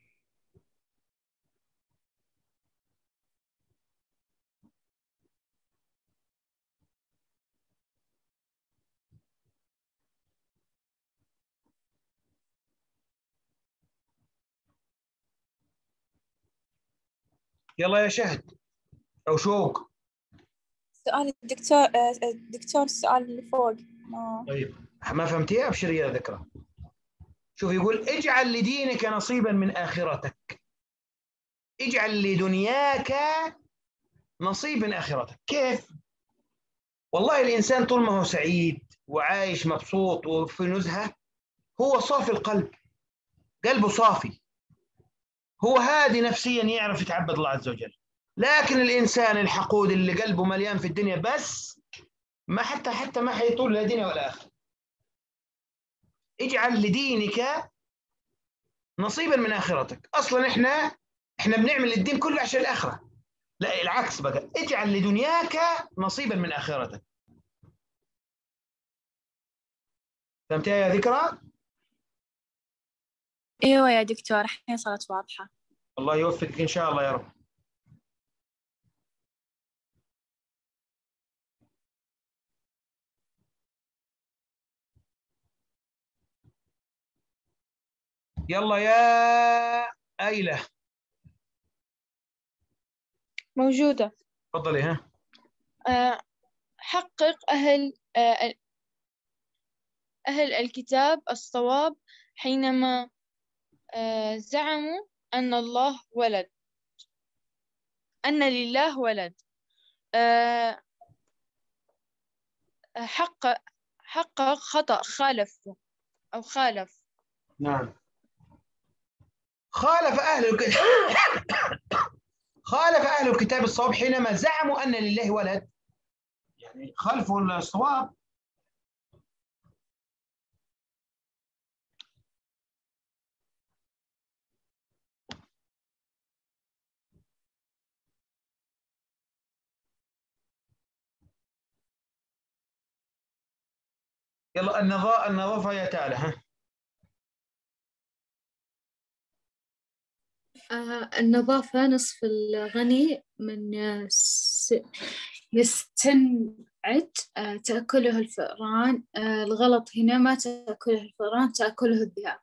يلا يا شهد أو شوق. سؤال الدكتور السؤال اللي فوق. طيب ما فهمتيها؟ ابشري يا ذكرى. شوف يقول اجعل لدينك نصيبا من آخرتك، اجعل لدنياك نصيب من آخرتك. كيف؟ والله الإنسان طول ما هو سعيد وعايش مبسوط وفي نزهة هو صافي القلب، قلبه صافي، هو هادي نفسيا، يعرف يتعبد الله عز وجل. لكن الإنسان الحقود اللي قلبه مليان في الدنيا بس ما حتى ما حيطول لا دنيا ولا آخرة. اجعل لدينك نصيبا من آخرتك. أصلا إحنا بنعمل الدين كله عشان الآخرة، لا العكس بقى، اجعل لدنياك نصيبا من آخرتك. فهمتها يا ذكرى؟ ايوه يا دكتور، الحين صارت واضحة. الله يوفقك إن شاء الله يا رب. يلا يا أيلة. موجودة. تفضلي. ها. حقق أهل الكتاب الصواب حينما زعموا أن لله ولد. حقق خطأ، خالف. نعم. خالف أهل الكتاب الصواب حينما زعموا أن لله ولد، يعني خالفوا الصواب. يلا النظافة يا تالة. ها. النظافة نصف الغني من يستنعت تأكله الفئران. الغلط هنا، ما تأكله الفئران، تأكله الذئاب.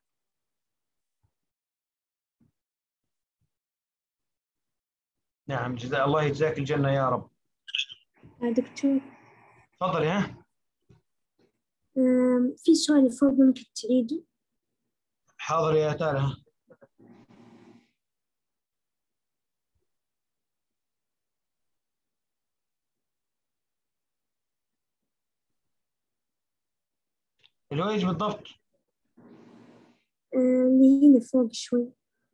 نعم، جزاء الله يجزاك الجنة يا رب. دكتور، تفضلي. ها. في سؤال فوق ممكن تعيده؟ حاضر يا تالة. الوجه بالضبط. اللي هنا فوق شوي.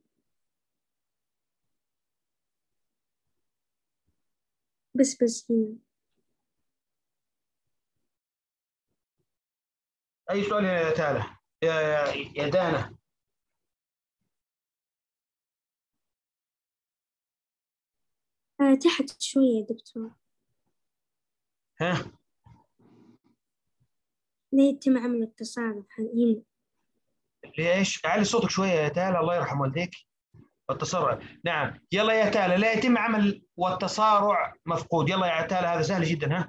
بس هنا. أي سؤال يا تالة؟ يا دانا. تحت شوية يا دكتور. ها. لا يتم عمل التصادم هنا. ليش؟ أعلي صوتك شوية يا تالة، الله يرحم والديك. والتصارع. نعم، يلا يا تالة. لا يتم عمل والتصارع مفقود. يلا يا تالة، هذا سهل جدا. ها.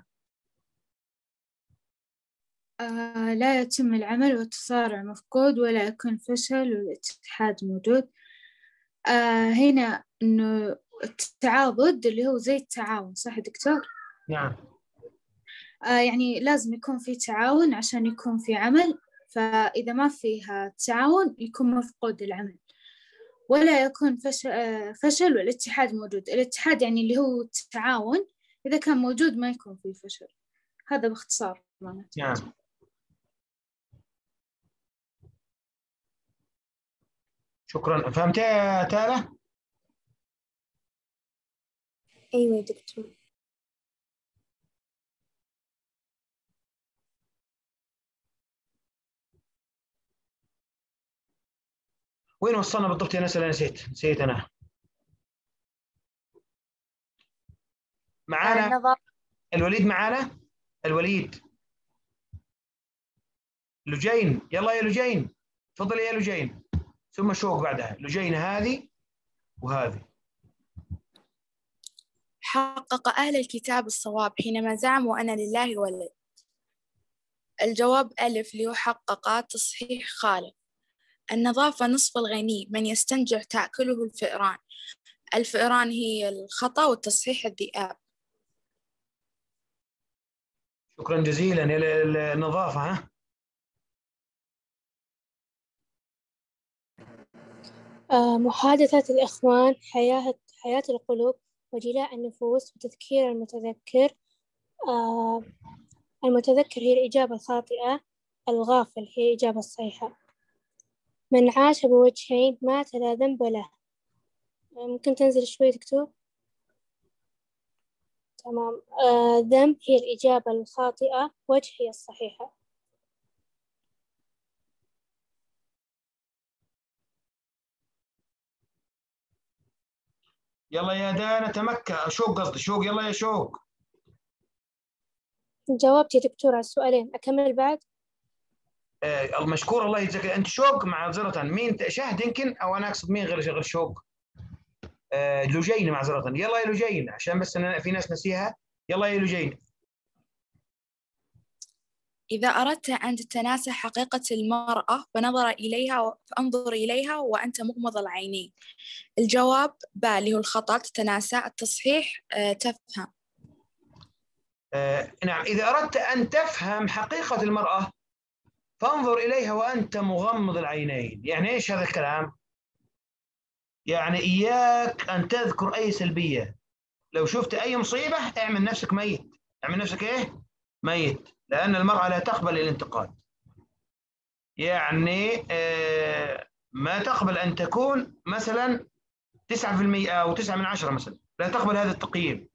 لا يتم العمل والتصارع مفقود، ولا يكون فشل والاتحاد موجود. هنا إنه التعاضد اللي هو زي التعاون، صح دكتور؟ نعم. يعني لازم يكون في تعاون عشان يكون في عمل، فإذا ما فيها تعاون يكون مفقود العمل. ولا يكون فشل والاتحاد موجود. الاتحاد يعني اللي هو التعاون، إذا كان موجود ما يكون فيه فشل. هذا باختصار معناته. نعم. شكرا. فهمت يا تالة؟ أيوة يا دكتور. وين وصلنا بالضبط يا ناس؟ أنا نسيت أنا. معانا الوليد. معانا الوليد. لجين. يلا يا لجين، تفضلي يا لجين. ثم شوق بعدها. لجين هذه وهذه. حقق أهل الكتاب الصواب حينما زعموا أن لله ولد. الجواب ألف ليحقق تصحيح خالف. النظافة نصف الغني من يستنجع تأكله الفئران. الفئران هي الخطأ، والتصحيح الذئاب. شكرا جزيلا يا النظافة. ها محادثة الإخوان، حياة القلوب، وجلاء النفوس، وتذكير المتذكر. المتذكر هي الإجابة الخاطئة، الغافل هي الإجابة الصحيحة. من عاش بوجهين مات لا ذنب له. ممكن تنزل شوي دكتور؟ تمام. ذنب هي الإجابة الخاطئة، وجه هي الصحيحة. يلا يا دانا تمكى. شوق قصدي شوق. يلا يا شوق. جاوبت يا دكتور على السؤالين، أكمل بعد؟ المشكور الله يجزاك. انت شوق معذرة. مين شاهد يمكن، او انا اقصد مين غير شوق؟ لجين معذرة. يلا يا لجين، عشان بس أنا في ناس نسيها. يلا يا لجين. إذا أردت أن تتناسى حقيقة المرأة فانظر إليها وأنت مغمض العينين. الجواب باء اللي هو الخطأ، تتناسى. التصحيح تفهم. نعم. إذا أردت أن تفهم حقيقة المرأة فانظر إليها وأنت مغمض العينين. يعني إيش هذا الكلام؟ يعني إياك أن تذكر أي سلبية. لو شفت أي مصيبة اعمل نفسك ميت. اعمل نفسك إيه؟ ميت. لأن المرأة لا تقبل الانتقاد. يعني ما تقبل أن تكون مثلا 9% أو 9/10 مثلا. لا تقبل هذا التقييم.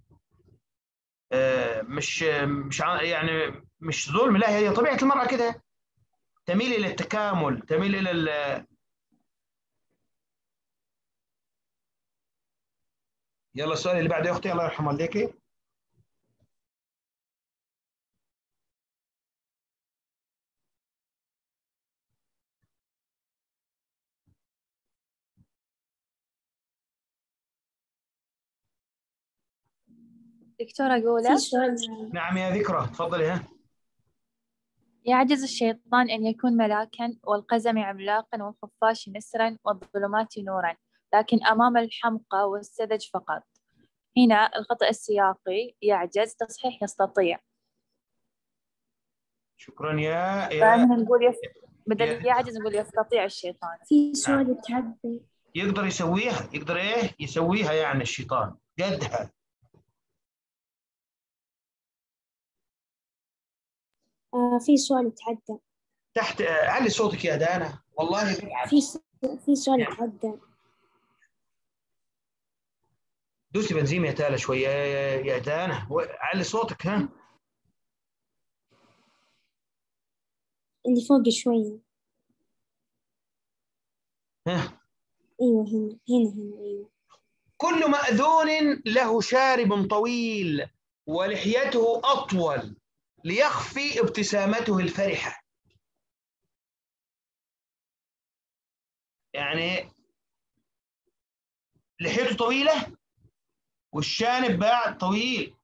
مش يعني مش ظلم، لا، هي طبيعة المرأة كده، تميل إلى التكامل، تميل إلى يلا السؤال اللي بعده يا أختي، الله يرحم والديكي. دكتورة في أقوله. سؤال. نعم يا ذكرى، تفضلي. ها يعجز الشيطان أن يكون ملاكا، والقزم عملاقا، والخفاش نسرا، والظلمات نورا، لكن أمام الحمقى والسذج فقط. هنا الخطأ السياقي يعجز، تصحيح يستطيع. شكرا يا فهنا نقول بدل يعجز نقول يستطيع الشيطان. في سؤال يتعدى. يقدر يسويها. يقدر إيه يسويها يعني الشيطان قدها. في سؤال يتعدى. تحت علي صوتك يا دانا، والله في سؤال يتعدى. دوسي بنزيم يا تالا شوية يا دانا، علي صوتك. ها اللي فوق شوية. ها أيوة هنا أيوة. كل مأذون له شارب طويل ولحيته أطول ليخفي ابتسامته الفرحة. يعني لحيته طويلة والشانب بعد طويل.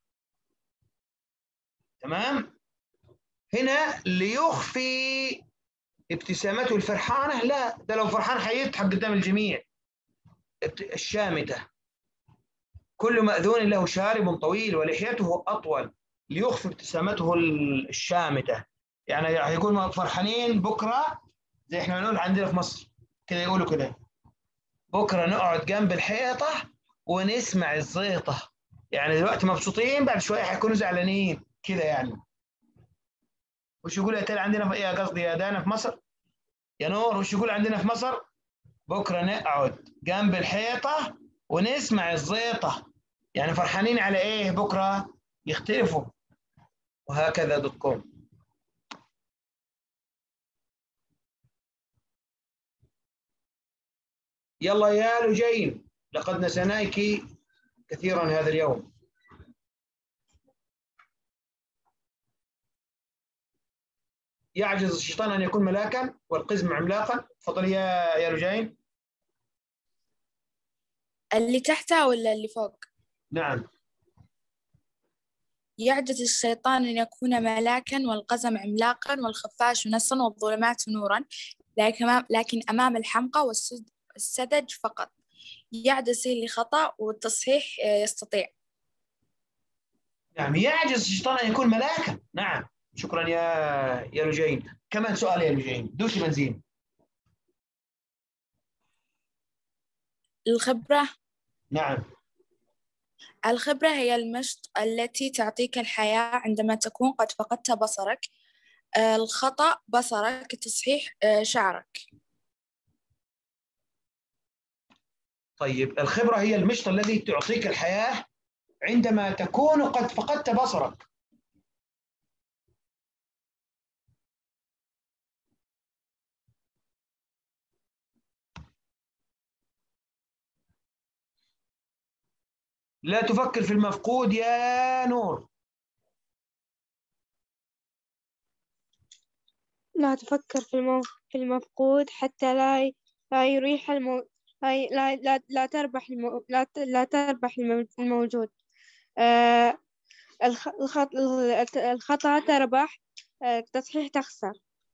تمام. هنا ليخفي ابتسامته الفرحانة. لا، ده لو فرحان هيضحك قدام الجميع. الشامتة. كل مأذون له شارب طويل ولحيته أطول ليخفي ابتسامته الشامتة. يعني هيكون فرحانين بكرة، زي احنا بنقول عندنا في مصر كده، يقولوا كده بكرة نقعد جنب الحيطة ونسمع الزيطة. يعني دلوقتي مبسوطين، بعد شوية هيكونوا زعلانين كده يعني. وش يقول يا ترى عندنا في ايه، قصدي يا دانا في مصر يا نور، وش يقول عندنا في مصر؟ بكرة نقعد جنب الحيطة ونسمع الزيطة. يعني فرحانين على ايه بكرة؟ يختلفوا. وهكذا دوت كوم. يلا يا لجين، لقد نسيناك كثيرا هذا اليوم. يعجز الشيطان أن يكون ملاكا والقزم عملاقا. تفضلي يا لجين. اللي تحتها ولا اللي فوق؟ نعم. يعجز الشيطان أن يكون ملاكا، والقزم عملاقا، والخفاش نسرا، والظلمات نورا، لكن أمام الحمقى والسذج فقط. يعجز اللي خطأ، والتصحيح يستطيع. نعم، يعجز الشيطان أن يكون ملاكا. نعم، شكرا يا لجين. كمان سؤال يا لجين، دوسي بنزين. الخبرة. نعم. الخبرة هي المشط التي تعطيك الحياة عندما تكون قد فقدت بصرك. الخطأ بصرك، التصحيح شعرك. طيب، الخبرة هي المشط الذي تعطيك الحياة عندما تكون قد فقدت بصرك. لا تفكر في المفقود يا نور. لا تفكر في المفقود حتى لا يريح لا تربح لا تربح الموجود. آه، الخطأ تربح، التصحيح تخسر.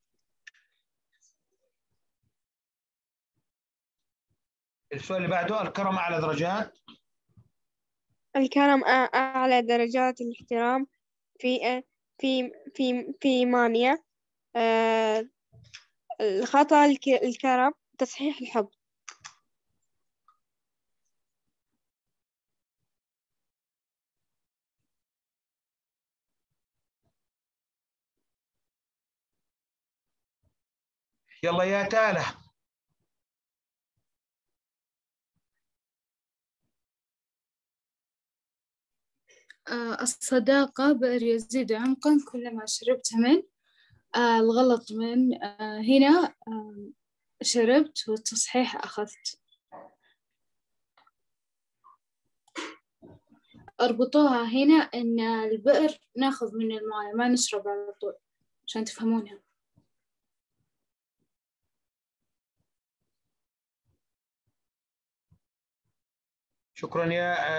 السؤال اللي بعده، الكرم أعلى درجات. الكرم أعلى درجات الاحترام في في مانيا. الخطأ الكرم، تصحيح الحب. يلا يا تاله. الصداقة بئر يزيد عمقا كلما شربت منه. الغلط من هنا شربت، والتصحيح أخذت. أربطوها هنا إن البئر ناخذ من الماء ما نشرب على طول عشان تفهمونها. شكرا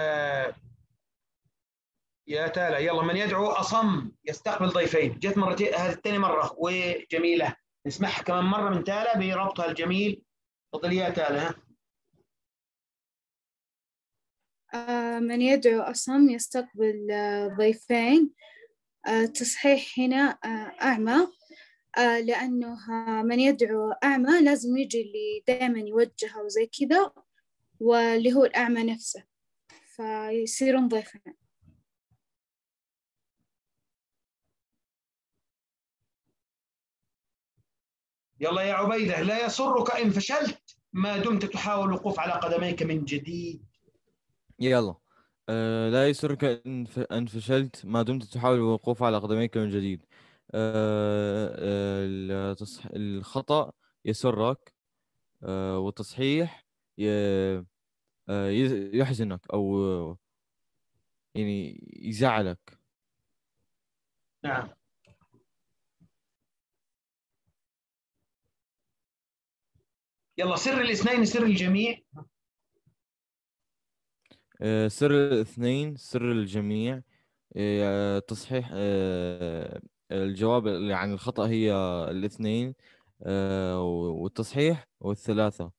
يا تالا. يلا، من يدعو أصم يستقبل ضيفين. جت مرتين، هذه الثاني مرة وجميلة، نسمعها كمان مرة من تالا بربطها الجميل. تفضل يا تالا. من يدعو أصم يستقبل ضيفين. تصحيح هنا أعمى، لأنه من يدعو أعمى لازم يجي اللي دائما يوجهه وزي كذا، واللي هو الأعمى نفسه، فيصيرون ضيفين. يلا يا عبيدة، لا يسرك إن فشلت ما دمت تحاول الوقوف على قدميك من جديد. يلا. لا يسرك إن فشلت ما دمت تحاول الوقوف على قدميك من جديد. الخطأ يسرك، والتصحيح يحزنك أو يعني يزعلك. نعم. يلا، سر الاثنين سر الجميع. سر الاثنين سر الجميع. تصحيح الجواب يعني الخطأ هي الاثنين، والتصحيح والثلاثة.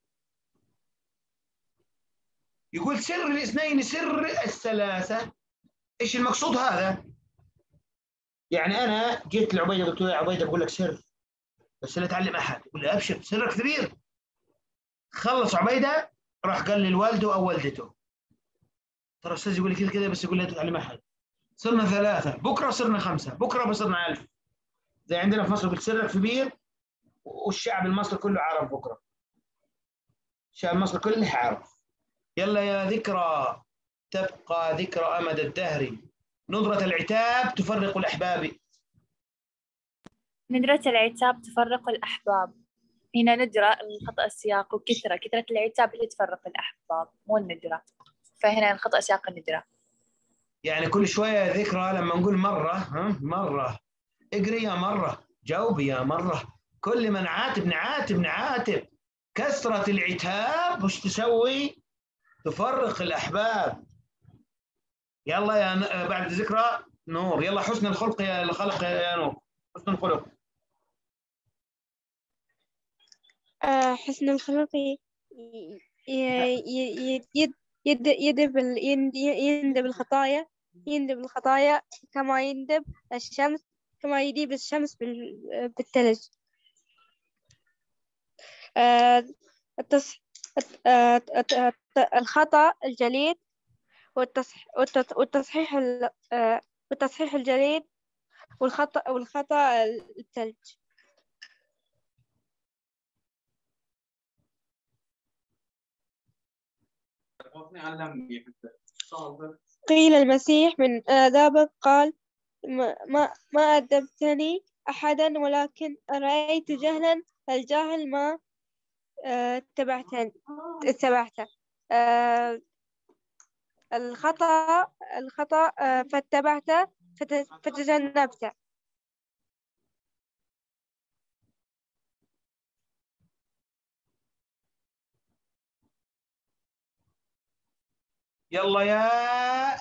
يقول سر الاثنين سر الثلاثة. ايش المقصود هذا؟ يعني انا جيت لعبيده قلت له يا عبيده بقول لك سر، بس لا تعلم احد. يقول لي ابشر سرك كبير. خلص عبيده، راح قال لي لوالده او والدته، ترى الاستاذ يقول لي كذا كذا، بس يقول لي لا تعلم احد. صرنا 3، بكره صرنا 5، بكره بصرنا 1000. زي عندنا في مصر قلت سرك كبير، والشعب المصري كله عارف بكره. الشعب المصري كله عارف. يلا يا ذكرى، تبقى ذكرى امد الدهر. نظرة العتاب تفرق الأحباب. ندرة العتاب تفرق الأحباب. هنا ندرة الخطأ السياق، وكثرة العتاب اللي تفرق الأحباب مو الندرة، فهنا الخطأ سياق الندرة. يعني كل شوية ذكرى لما نقول مرة مرة، اقري يا مرة، جاوبي يا مرة. كل ما نعاتب. كثرة العتاب وش تسوي؟ تفرق الأحباب. يلا يا بعد ذكرى نور. يلا حسن الخلق يا نور. حسن الخلق. حسن الخلق يندب الخطايا. يندب الخطايا كما يندب الشمس، كما يذيب الشمس بالثلج. الخطأ الجليد والتصحيح الجليد والخطأ الثلج. قيل المسيح من آدابك قال ما أدبتني أحدا ولكن رأيت جهلا الجاهل ما اتبعته. الخطأ فاتبعته فتجنبته. يلا يا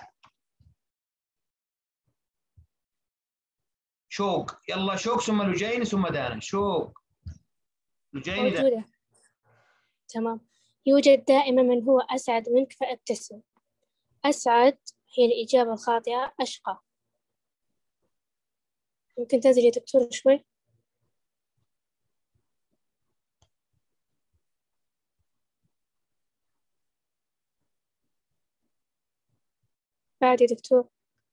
شوق، يلا شوق ثم لجين ثم دانا. شوق لجين دانا. موجودة. تمام. يوجد دائما من هو أسعد منك فابتسم. أسعد هي الإجابة الخاطئة. أشقى. ممكن تنزل يا دكتور شوي؟ بعد يا دكتور.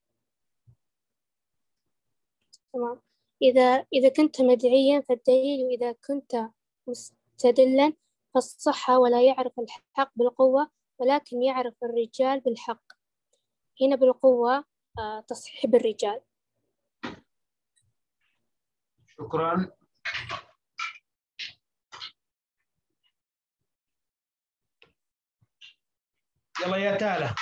تمام. إذا كنت مدعيا فالدليل، وإذا كنت مستدلا فالصحة، ولا يعرف الحق بالقوة ولكن يعرف الرجال بالحق. هنا بالقوة تصحيح بالرجال. شكرا. يلا يا تالة.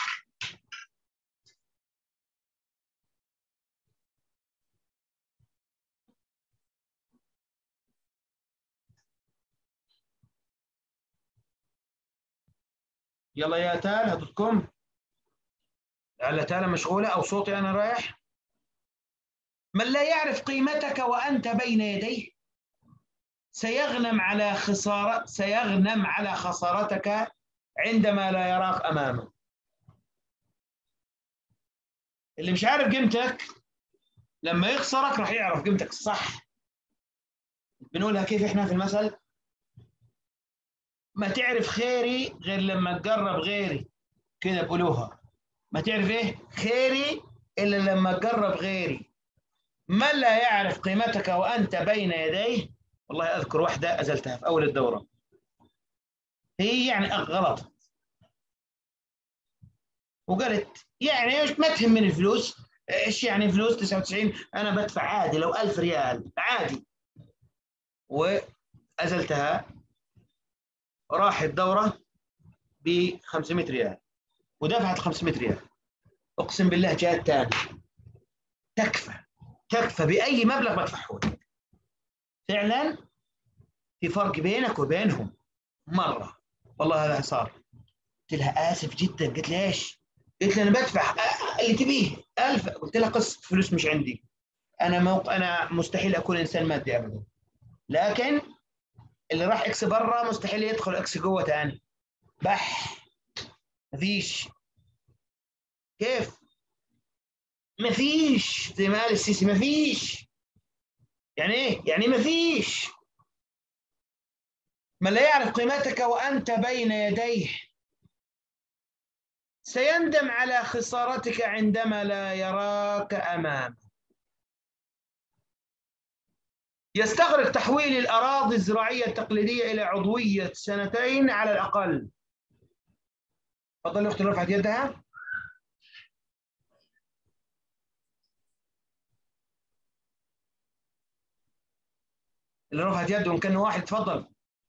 يلا يا تالة هتتكم. لعل تالة مشغولة أو صوتي أنا رايح. من لا يعرف قيمتك وأنت بين يديه سيغنم على خسارتك عندما لا يراك أمامه. اللي مش عارف قيمتك لما يخسرك راح يعرف قيمتك الصح. بنقولها كيف احنا في المثل؟ ما تعرف خيري غير لما تقرب غيري. كده بقولوها. ما تعرف ايه خيري الا لما تقرب غيري. من لا يعرف قيمتك وانت بين يديه. والله اذكر واحده ازلتها في اول الدوره، هي يعني غلط وقالت يعني ما تهم من الفلوس. ايش يعني فلوس 99 انا بدفع عادي لو 1000 ريال عادي. وازلتها. راحت دوره ب 500 ريال ودفعت 500 ريال. اقسم بالله جاءت ثاني تكفى باي مبلغ بدفعه لك. فعلا في فرق بينك وبينهم مره. والله هذا صار. قلت لها اسف جدا. قلت لها ايش؟ قلت لها انا بدفع اللي تبيه 1000. قلت لها قصه فلوس مش عندي. انا مستحيل اكون انسان مادي ابدا، لكن اللي راح اكس برا مستحيل يدخل اكس جوه ثاني. بح مفيش. كيف مفيش؟ زي ما قال السيسي مفيش. يعني ايه؟ يعني مفيش. من لا يعرف قيمتك وانت بين يديه سيندم على خسارتك عندما لا يراك امامه. يستغرق تحويل الأراضي الزراعية التقليدية إلى عضوية 2 على الأقل. تفضل أختي رفعت يدها. اللي رفعت يده إن كان واحد تفضل.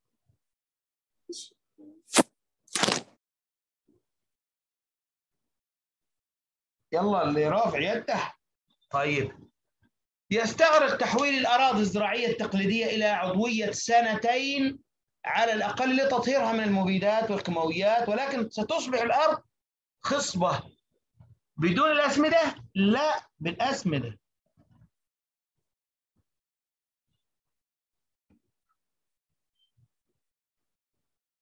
يلا اللي رافع يده. طيب. يستغرق تحويل الأراضي الزراعية التقليدية إلى عضوية 2 على الأقل لتطهيرها من المبيدات والكيماويات، ولكن ستصبح الأرض خصبة بدون الأسمدة؟ لا، بالأسمدة.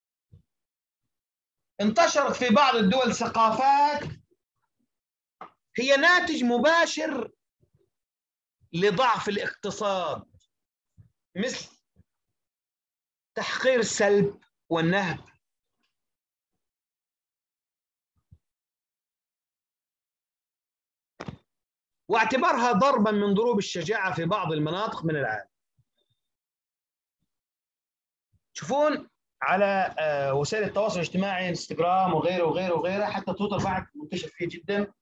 انتشرت في بعض الدول ثقافات هي ناتج مباشر لضعف الاقتصاد، مثل تحقير السلب والنهب، واعتبارها ضربا من ضروب الشجاعة في بعض المناطق من العالم. تشوفون على وسائل التواصل الاجتماعي، انستغرام وغيره وغيره وغيره، حتى تويتر بعد منتشر فيه جدا.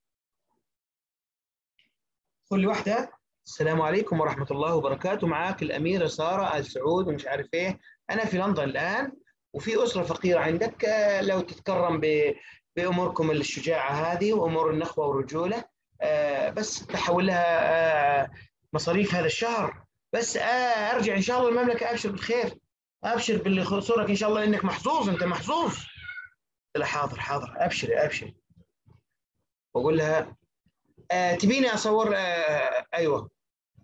كل واحدة السلام عليكم ورحمة الله وبركاته، معاك الأميرة سارة آل سعود ومش عارف إيه، أنا في لندن الآن وفي أسرة فقيرة عندك، لو تتكرم بأموركم الشجاعة هذه وأمور النخوة والرجولة، بس تحول لها مصاريف هذا الشهر، بس أرجع إن شاء الله المملكة، أبشر بالخير، أبشر باللي خسرك إن شاء الله، إنك محظوظ، أنت محظوظ. لا حاضر حاضر، أبشري أبشري. وأقول لها تبيني أصور؟ أيوه.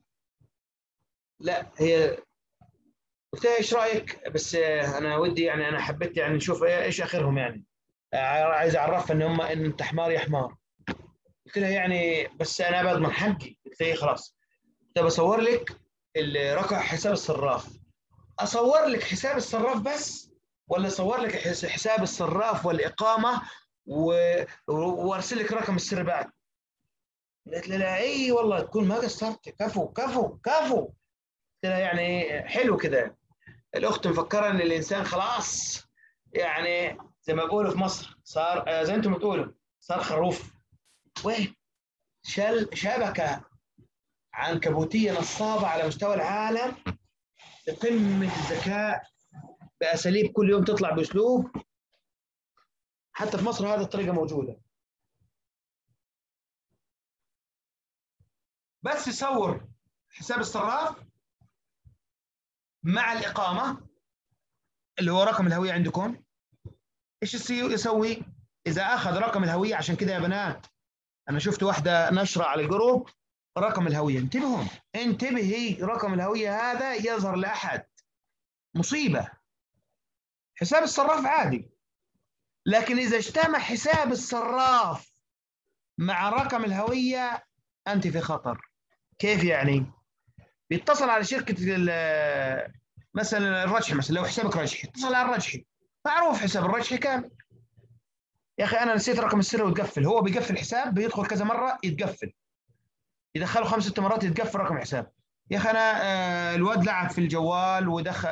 لا هي قلت لها ايش رايك، بس انا ودي يعني انا حبيت يعني نشوف ايش اخرهم، يعني عايز اعرفها ان هم ان انت حمار يا حمار. قلت لها يعني بس انا بضمن حقي. قلت لها خلاص، طب اصور لك رقم حساب الصراف، اصور لك حساب الصراف بس، ولا اصور لك حساب الصراف والاقامه وارسل لك رقم السر بعد؟ قالت لي لا اي والله تكون ما قصرت، كفو كفو كفو. قلت لها يعني حلو كده. الاخت مفكره ان الانسان خلاص يعني زي ما بيقولوا في مصر صار زي انتم بتقولوا صار خروف، وين شبكه عنكبوتيه نصابه على مستوى العالم بقمه الذكاء، باساليب كل يوم تطلع باسلوب. حتى في مصر هذه الطريقه موجوده، بس يصور حساب الصراف مع الاقامه اللي هو رقم الهويه عندكم. ايش يسوي؟ اذا اخذ رقم الهويه، عشان كده يا بنات انا شفت واحده نشره على الجروب رقم الهويه، انتبهوا انتبهي، رقم الهويه هذا يظهر لاحد مصيبه. حساب الصراف عادي، لكن اذا اجتمع حساب الصراف مع رقم الهويه انت في خطر. كيف يعني؟ بيتصل على شركه مثلا الرجحي، مثلا لو حسابك رجحي اتصل على الرجحي، معروف حساب الرجحي كامل. يا اخي انا نسيت رقم السر وتقفل، هو بيقفل حساب، بيدخل كذا مره يتقفل، يدخله 5 6 مرات يتقفل رقم حساب. يا اخي انا الواد لعب في الجوال ودخل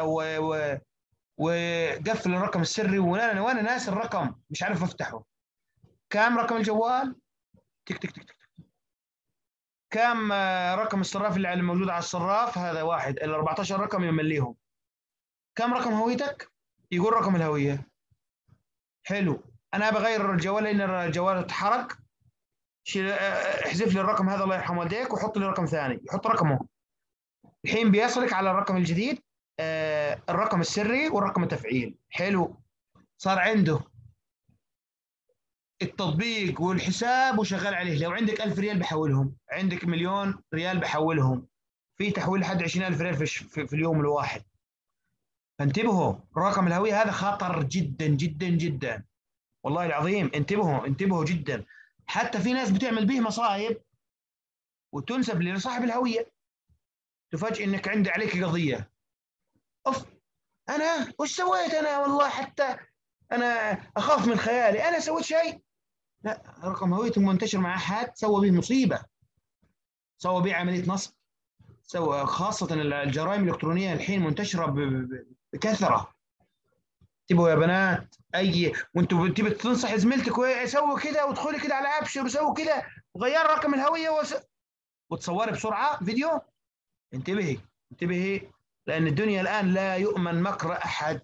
وقفل الرقم السري، وانا ناسي الرقم مش عارف افتحه. كم رقم الجوال؟ تك تك تك تك. كم رقم الصراف اللي موجود على الصراف؟ هذا واحد، ال 14 رقم يمليهم. كم رقم هويتك؟ يقول رقم الهويه. حلو، انا بغير الجوال لان الجوال اتحرق، احذف لي الرقم هذا الله يرحم والديك وحط لي رقم ثاني، يحط رقمه. الحين بيصلك على الرقم الجديد الرقم السري والرقم التفعيل. حلو، صار عنده التطبيق والحساب وشغال عليه. لو عندك 1000 ريال بحولهم، عندك 1,000,000 ريال بحولهم، في تحويل لحد 20,000 ريال في اليوم الواحد. فانتبهوا، رقم الهوية هذا خطر جدا جدا جدا، والله العظيم انتبهوا انتبهوا جدا. حتى في ناس بتعمل به مصايب وتنسب لصاحب الهوية، تفاجئ انك عندي عليك قضية. اوف، انا وش سويت انا؟ والله حتى انا اخاف من خيالي، انا سويت شيء؟ لا، رقم هويته منتشر مع احد سوى به مصيبه، سوى به عمليه نصب، سوى، خاصه الجرائم الالكترونيه الحين منتشره بكثره. انتبهوا يا بنات، وانتوا تبي تنصح زميلتك سووا كذا وادخلي كذا على ابشر وسووا كذا وغير رقم الهويه وتصوري بسرعه فيديو، انتبهي انتبهي، لان الدنيا الان لا يؤمن مكر احد.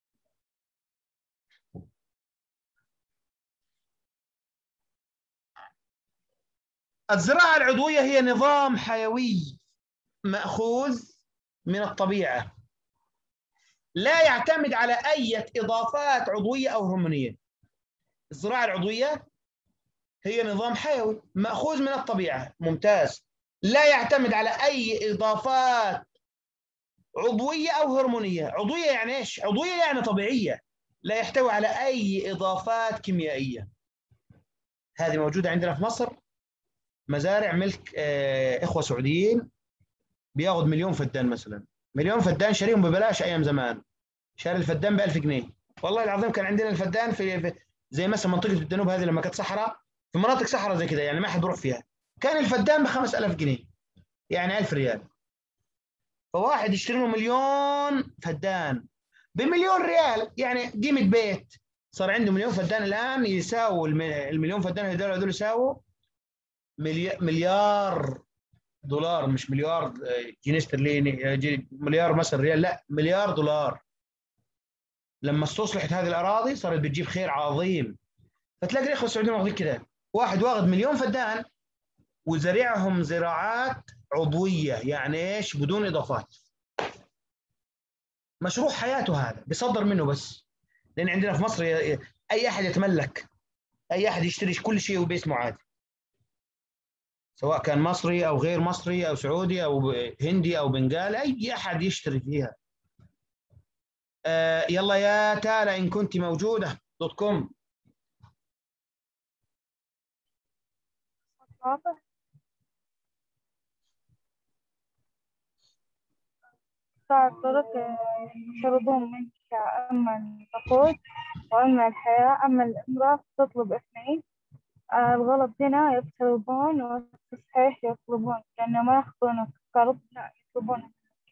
الزراعة العضوية هي نظام حيوي مأخوذ من الطبيعة، لا يعتمد على أي إضافات عضوية أو هرمونية. الزراعة العضوية هي نظام حيوي مأخوذ من الطبيعة، ممتاز، لا يعتمد على أي إضافات عضوية أو هرمونية. عضوية يعني إيش؟ عضوية يعني طبيعية، لا يحتوي على أي إضافات كيميائية. هذه موجودة عندنا في مصر مزارع ملك اخوه سعوديين بياخذ مليون فدان مثلا، مليون فدان شاريهم ببلاش ايام زمان، شاري الفدان ب 1000 جنيه. والله العظيم كان عندنا الفدان في زي مثلا منطقه الجنوب هذه لما كانت صحراء، في مناطق صحراء زي كذا يعني ما حد بيروح فيها، كان الفدان ب 5000 جنيه يعني 1000 ريال. فواحد يشتري له مليون فدان بمليون ريال، يعني قيمه بيت. صار عنده مليون فدان الان يساووا المليون فدان هذول يساووا مليار دولار، مش مليار جنيه استرليني، مليار مثلا ريال، لا مليار دولار. لما استصلحت هذه الاراضي صارت بتجيب خير عظيم. فتلاقي الاخوه السعوديين واخدين كده، واحد واخد مليون فدان وزرعهم زراعات عضويه، يعني ايش؟ بدون اضافات. مشروع حياته هذا بيصدر منه بس، لان عندنا في مصر اي احد يتملك، اي احد يشتري كل شيء وباسمه عادي، سواء كان مصري او غير مصري او سعودي او هندي او بنغالي، اي احد يشتري فيها. يلا يا تالا ان كنت موجوده .com. طرق يشردون منك، أما النقود وأما الحياة. أما الامرأة تطلب اثنين. الغلط هنا يطلبون، والصحيح يطلبون، لأنه ما يأخذونك كقرض، لا يطلبون.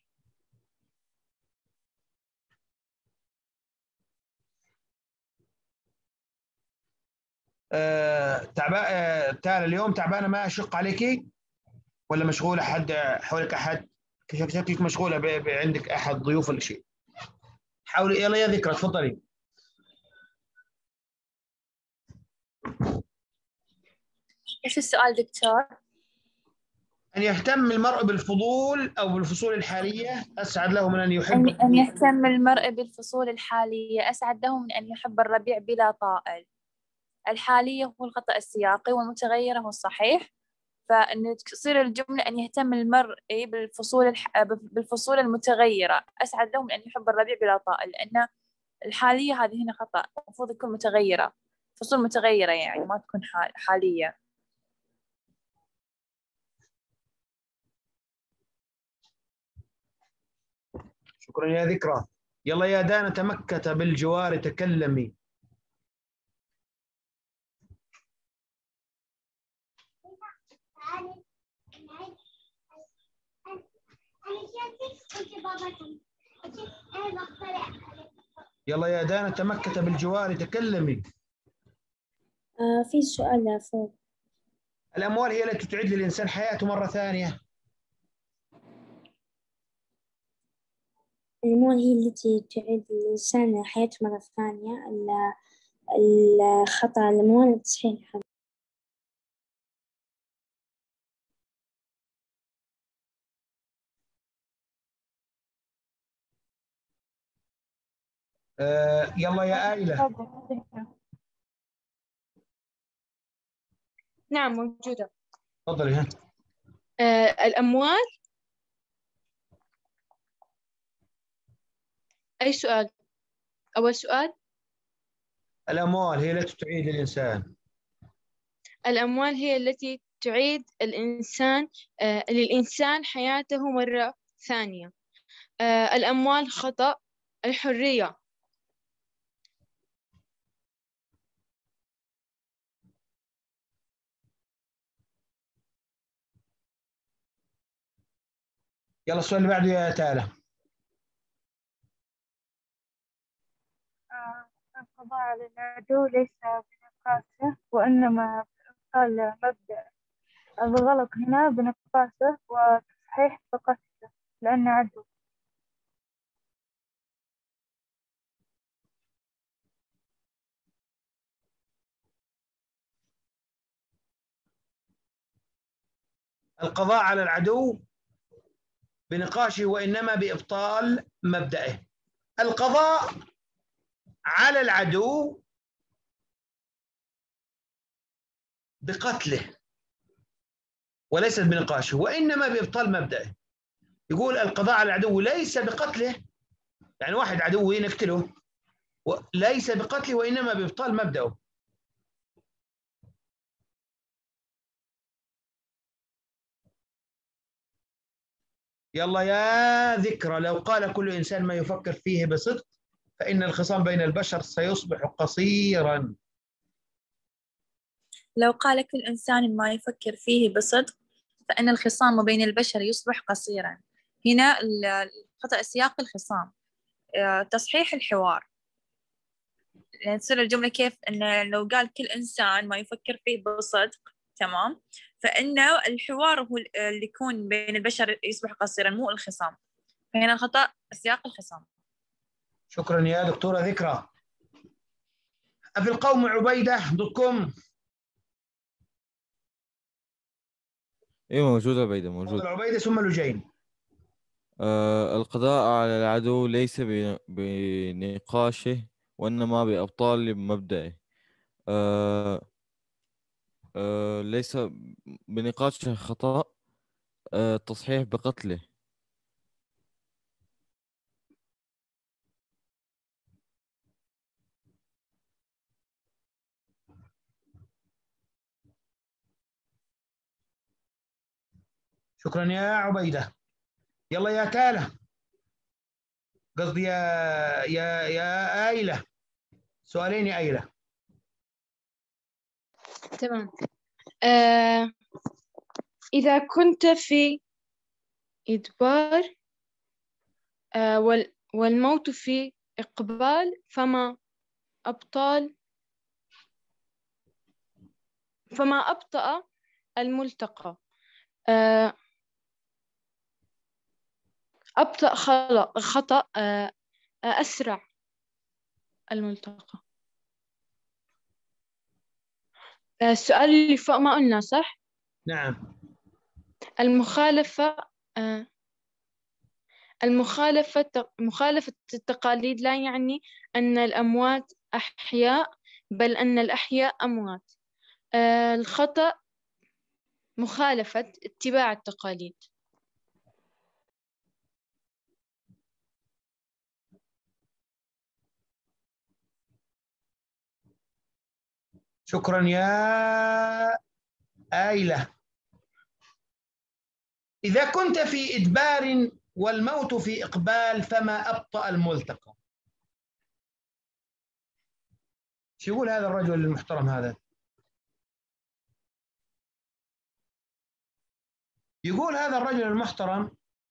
تالا اليوم تعبانه، ما اشق عليكي ولا مشغوله؟ حد حولك احد؟ شكلك مشغوله عندك احد ضيوف ولا شيء؟ حاولي. يلا يا ذكرى تفضلي. ايش السؤال دكتور؟ أن يهتم المرء بالفضول أو بالفصول الحالية أسعد له من أن يحب أن يهتم المرء بالفصول الحالية أسعد له من أن يحب الربيع بلا طائل. الحالية هو الخطأ السياقي، والمتغيرة هو الصحيح. فإن تصير الجملة أن يهتم المرء بالفصول المتغيرة أسعد له من أن يحب الربيع بلا طائل، لأن الحالية هذه هنا خطأ، المفروض تكون متغيرة، فصول متغيرة يعني ما تكون حالية. شكرا يا ذكرى. يلا يا دانة مكة بالجوار تكلمي. يلا يا دانة مكة بالجوار تكلمي. في سؤال فوق. الأموال هي التي تعيد للإنسان حياته مرة ثانية. الأموال هي التي تعيد للإنسان حياته مرة ثانية. الخطأ الأموال تصحيح. يلا يا آيلة. نعم موجودة. تفضلي. الأموال. أي سؤال؟ أول سؤال. الأموال هي التي تعيد للإنسان. الأموال هي التي تعيد للإنسان حياته مرة ثانية. الأموال خطأ. الحرية. يلا السؤال اللي بعده يا تالا. القضاء على العدو ليس بنقاصه وإنما بإبطال مبدأ. الغلط هنا بنقاصه والصحيح بقصده لأنه عدو. القضاء على العدو بنقاشه وإنما بإبطال مبدئه. القضاء على العدو بقتله وليس بنقاشه وإنما بإبطال مبدئه. يقول القضاء على العدو ليس بقتله، يعني واحد عدوي نقتله، ليس بقتله وإنما بإبطال مبدئه. يلا يا ذكرى، لو قال كل إنسان ما يفكر فيه بصدق فإن الخصام بين البشر سيصبح قصيرا. لو قال كل إنسان ما يفكر فيه بصدق فإن الخصام بين البشر يصبح قصيرا. هنا خطأ سياق الخصام. تصحيح الحوار، يعني تصير الجملة كيف إن لو قال كل إنسان ما يفكر فيه بصدق، تمام، فإنه الحوار هو اللي يكون بين البشر يصبح قصيرا مو الخصام. فهنا خطأ سياق الخصام. شكرا يا دكتورة ذكرى. أفي القوم عبيدة ضدكم؟ ايوه موجود عبيدة موجود. العبيدة ثم لجين. القضاء على العدو ليس بنقاشه وإنما بأبطال مبدئه. ليس بنقاشه خطأ. التصحيح بقتله. شكرا يا عبيدة. يلا يا تالة، قصدي يا آيلة، سؤالين يا آيلة. تمام. إذا كنت في إدبار والموت في إقبال فما أبطأ الملتقى. أبطأ خطأ. أسرع الملتقى. السؤال اللي فوق ما قلنا صح؟ نعم. مخالفة التقاليد لا يعني أن الأموات أحياء بل أن الأحياء أموات. الخطأ مخالفة اتباع التقاليد. شكرا يا آيلة. إذا كنت في إدبار والموت في إقبال فما أبطأ الملتقى. شو يقول هذا الرجل المحترم هذا؟ يقول هذا الرجل المحترم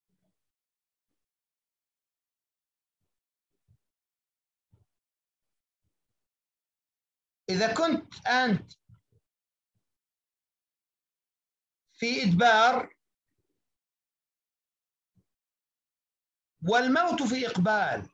إذا كنت أنت في إدبار والموت في إقبال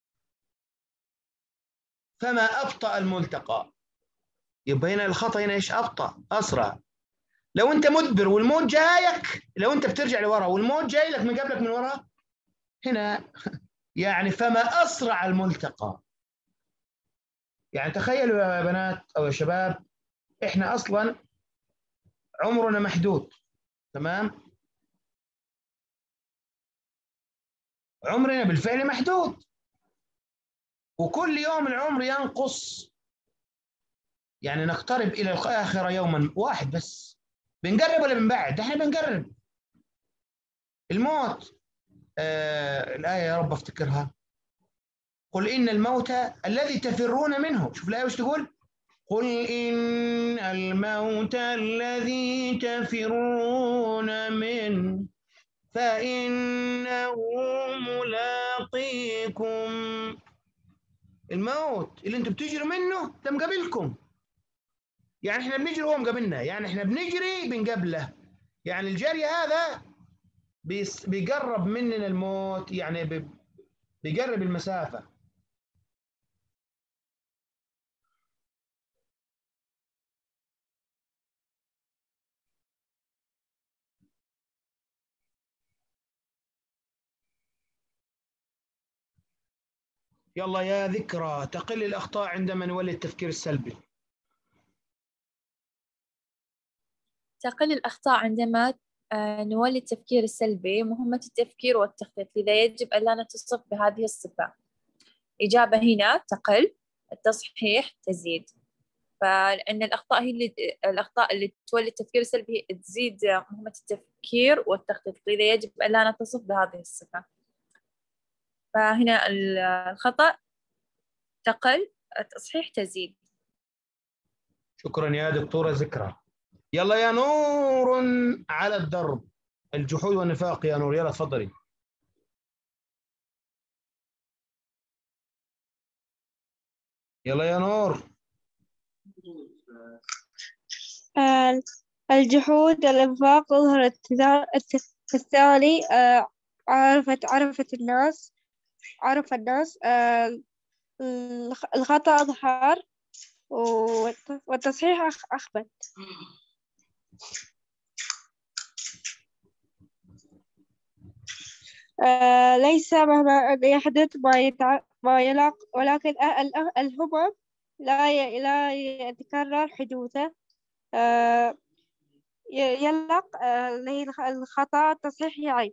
فما أبطأ الملتقى. يبقى هنا الخطأ هنا إيش؟ أبطأ، أسرع. لو أنت مدبر والموت جايك، لو أنت بترجع لورا والموت جاي لك من قبلك من ورا، هنا يعني فما أسرع الملتقى. يعني تخيلوا يا بنات أو يا شباب، إحنا أصلا عمرنا محدود، تمام؟ عمرنا بالفعل محدود، وكل يوم العمر ينقص، يعني نقترب إلى الآخرة يوما واحد بس. بنقرب ولا بنبعد؟ احنا بنقرب. الموت الآية يا رب افتكرها، قل إن الموت الذي تفرون منه. شوف الآية وش تقول؟ قل إن الموت الذي تفرون منه فإنه ملاقيكم. الموت اللي انتم بتجروا منه ده مقابلكم. يعني احنا بنجري وهو مقابلنا، يعني احنا بنجري بنقابله. يعني الجري هذا بيقرب مننا الموت، يعني بيقرب المسافة. يلا يا ذكرى، تقل الأخطاء عندما نولي التفكير السلبي. تقل الأخطاء عندما نولي التفكير السلبي. مهمة التفكير والتخطيط، لذا يجب ألا نتصف بهذه الصفة. إجابة هنا تقل، التصحيح تزيد. فلأن الأخطاء اللي تولي التفكير السلبي تزيد مهمة التفكير والتخطيط، لذا يجب أن لا نتصف بهذه الصفة. فهنا الخطأ تقل، التصحيح تزيد. شكرا يا دكتورة ذكرى. يلا يا نور على الدرب، الجحود والنفاق يا نور، يلا تفضلي. يلا يا نور. الجحود الإنفاق ظهر التالي. عرف الناس. الخطأ ظهر والتصحيح أخبت. ليس مهما أن يحدث ما يلق، ولكن الهمم لا يتكرر حدوثه. يلق الخطأ التصحيح عيب.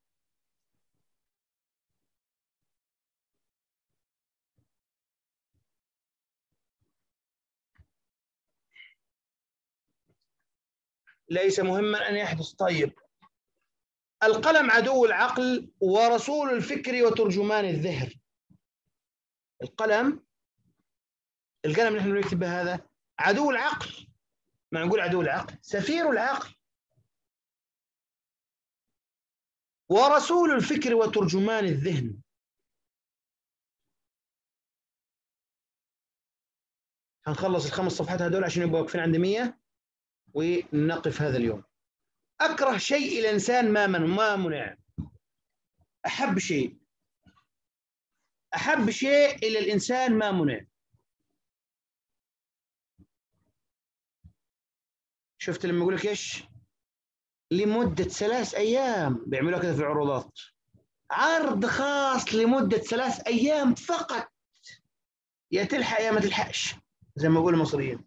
ليس مهما أن يحدث. طيب، القلم عدو العقل ورسول الفكر وترجمان الذهن. القلم اللي نحن نكتب به هذا عدو العقل، ما نقول عدو العقل، سفير العقل، ورسول الفكر وترجمان الذهن. هنخلص ال5 صفحات هذول عشان يبقوا واقفين عند 100 ونقف هذا اليوم. أكره شيء الإنسان ما منع. أحب شيء إلى الإنسان ما منع. شفت لما يقول لك إيش؟ لمدة 3 أيام، بيعملوها كذا في العروضات، عرض خاص لمدة 3 أيام فقط، يا تلحق يا ما تلحقش، زي ما بيقولوا المصريين،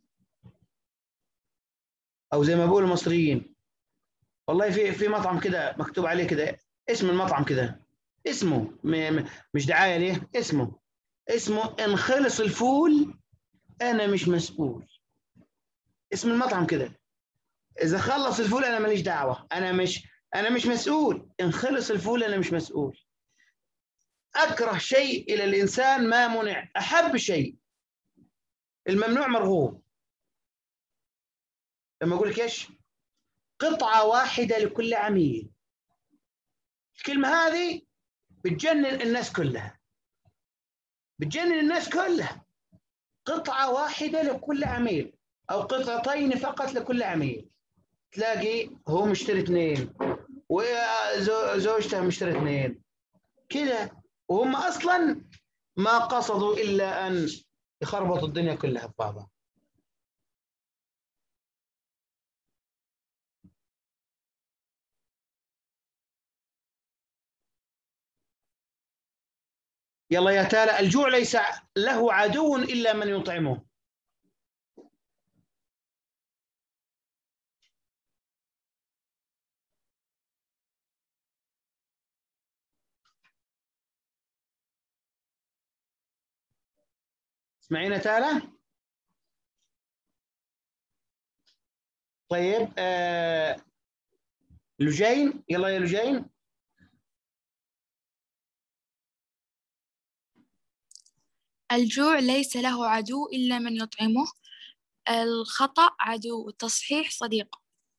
أو زي ما بيقولوا المصريين. والله في مطعم كده مكتوب عليه كده، اسم المطعم كده، اسمه مش دعاية ليه، اسمه إن خلص الفول أنا مش مسؤول. اسم المطعم كده، إذا خلص الفول أنا ماليش دعوة، أنا مش مسؤول، إن خلص الفول أنا مش مسؤول. أكره شيء إلى الإنسان ما منع، أحب شيء الممنوع مرغوب. لما أقول لك إيش؟ قطعة واحدة لكل عميل. الكلمة هذه بتجنن الناس كلها، قطعة واحدة لكل عميل، أو قطعتين فقط لكل عميل. تلاقي هو مشتري 2 وزوجته مشتري 2 كده، وهم أصلا ما قصدوا إلا أن يخربطوا الدنيا كلها في بعضها. يلا يا تالا، الجوع ليس له عدو إلا من يطعمه. اسمعينا تالا؟ طيب، لجين، يلا يا لجين. الجوع ليس له عدو إلا من يطعمه. الخطأ عدو، التصحيح صديق.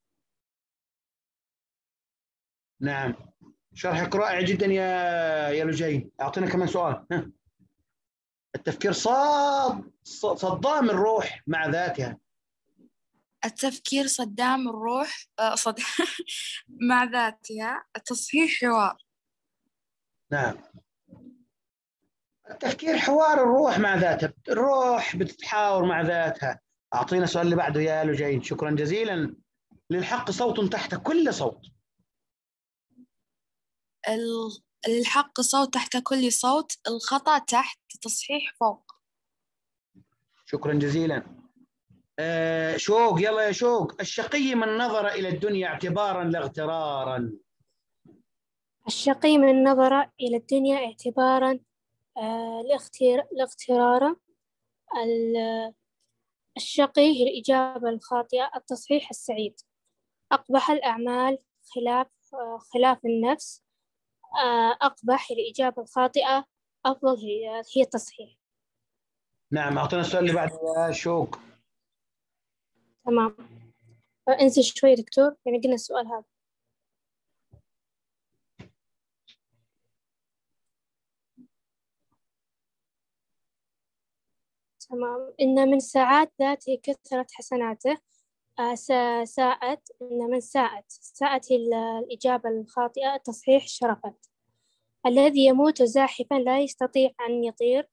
نعم، شرحك رائع جدا يا لجين. أعطينا كمان سؤال. التفكير صدام الروح مع ذاتها. التفكير صدام الروح مع ذاتها. التصحيح حوار. نعم، التفكير حوار الروح مع ذاتها، الروح بتتحاور مع ذاتها. أعطينا السؤال اللي بعده يا لجين. شكرا جزيلا. للحق صوت تحت كل صوت. الحق صوت تحت كل صوت، الخطأ تحت، التصحيح فوق. شكرا جزيلا. شوق، يلا يا شوق. الشقي من نظر إلى الدنيا اعتبارا لا اغترارا. الشقي من نظر إلى الدنيا اعتبارا لاغترارا. الشقي هي الإجابة الخاطئة. التصحيح السعيد. أقبح الأعمال خلاف النفس. أقبح هي الإجابة الخاطئة. أفضل هي التصحيح. نعم، أعطينا السؤال اللي بعده يا شوق. تمام. انزل شوي دكتور، يعني قلنا السؤال هذا. تمام. إن من ساعات ذاته كثرت حسناته. ساءت. إن من ساءت هي الإجابة الخاطئة. التصحيح شرفت. الذي يموت زاحفا لا يستطيع أن يطير.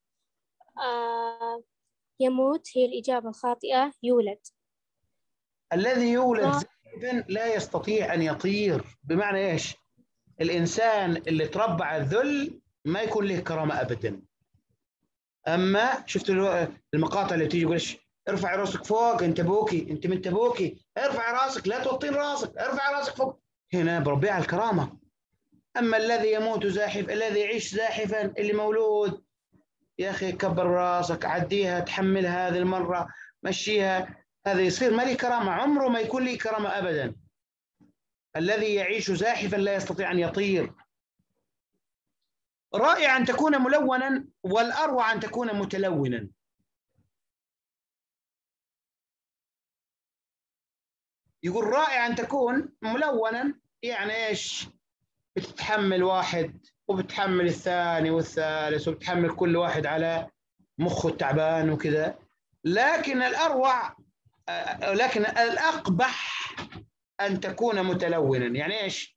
يموت هي الإجابة الخاطئة. يولد. الذي يولد زاحفا لا يستطيع أن يطير، بمعنى إيش؟ الإنسان اللي تربى على الذل ما يكون له كرامة أبدا. أما شفت المقاطع اللي تيجي يقول ارفع راسك فوق، أنت أبوكي، أنت بنت أبوكي، ارفع راسك، لا توطين راسك، ارفع راسك فوق. هنا بربيه على الكرامة. أما الذي يموت زاحف، الذي يعيش زاحفا، اللي مولود يا أخي كبر راسك، عديها، تحمل هذه المرة، مشيها، هذا يصير ما لي كرامة، عمره ما يكون لي كرامة أبدا. الذي يعيش زاحفا لا يستطيع أن يطير. رائع أن تكون ملونا، والأروع أن تكون متلونا. يقول رائع أن تكون ملونا، يعني إيش؟ بتتحمل واحد وبتحمل الثاني والثالث، وبتحمل كل واحد على مخه التعبان وكذا. لكن الأروع، لكن الأقبح أن تكون متلونا. يعني إيش؟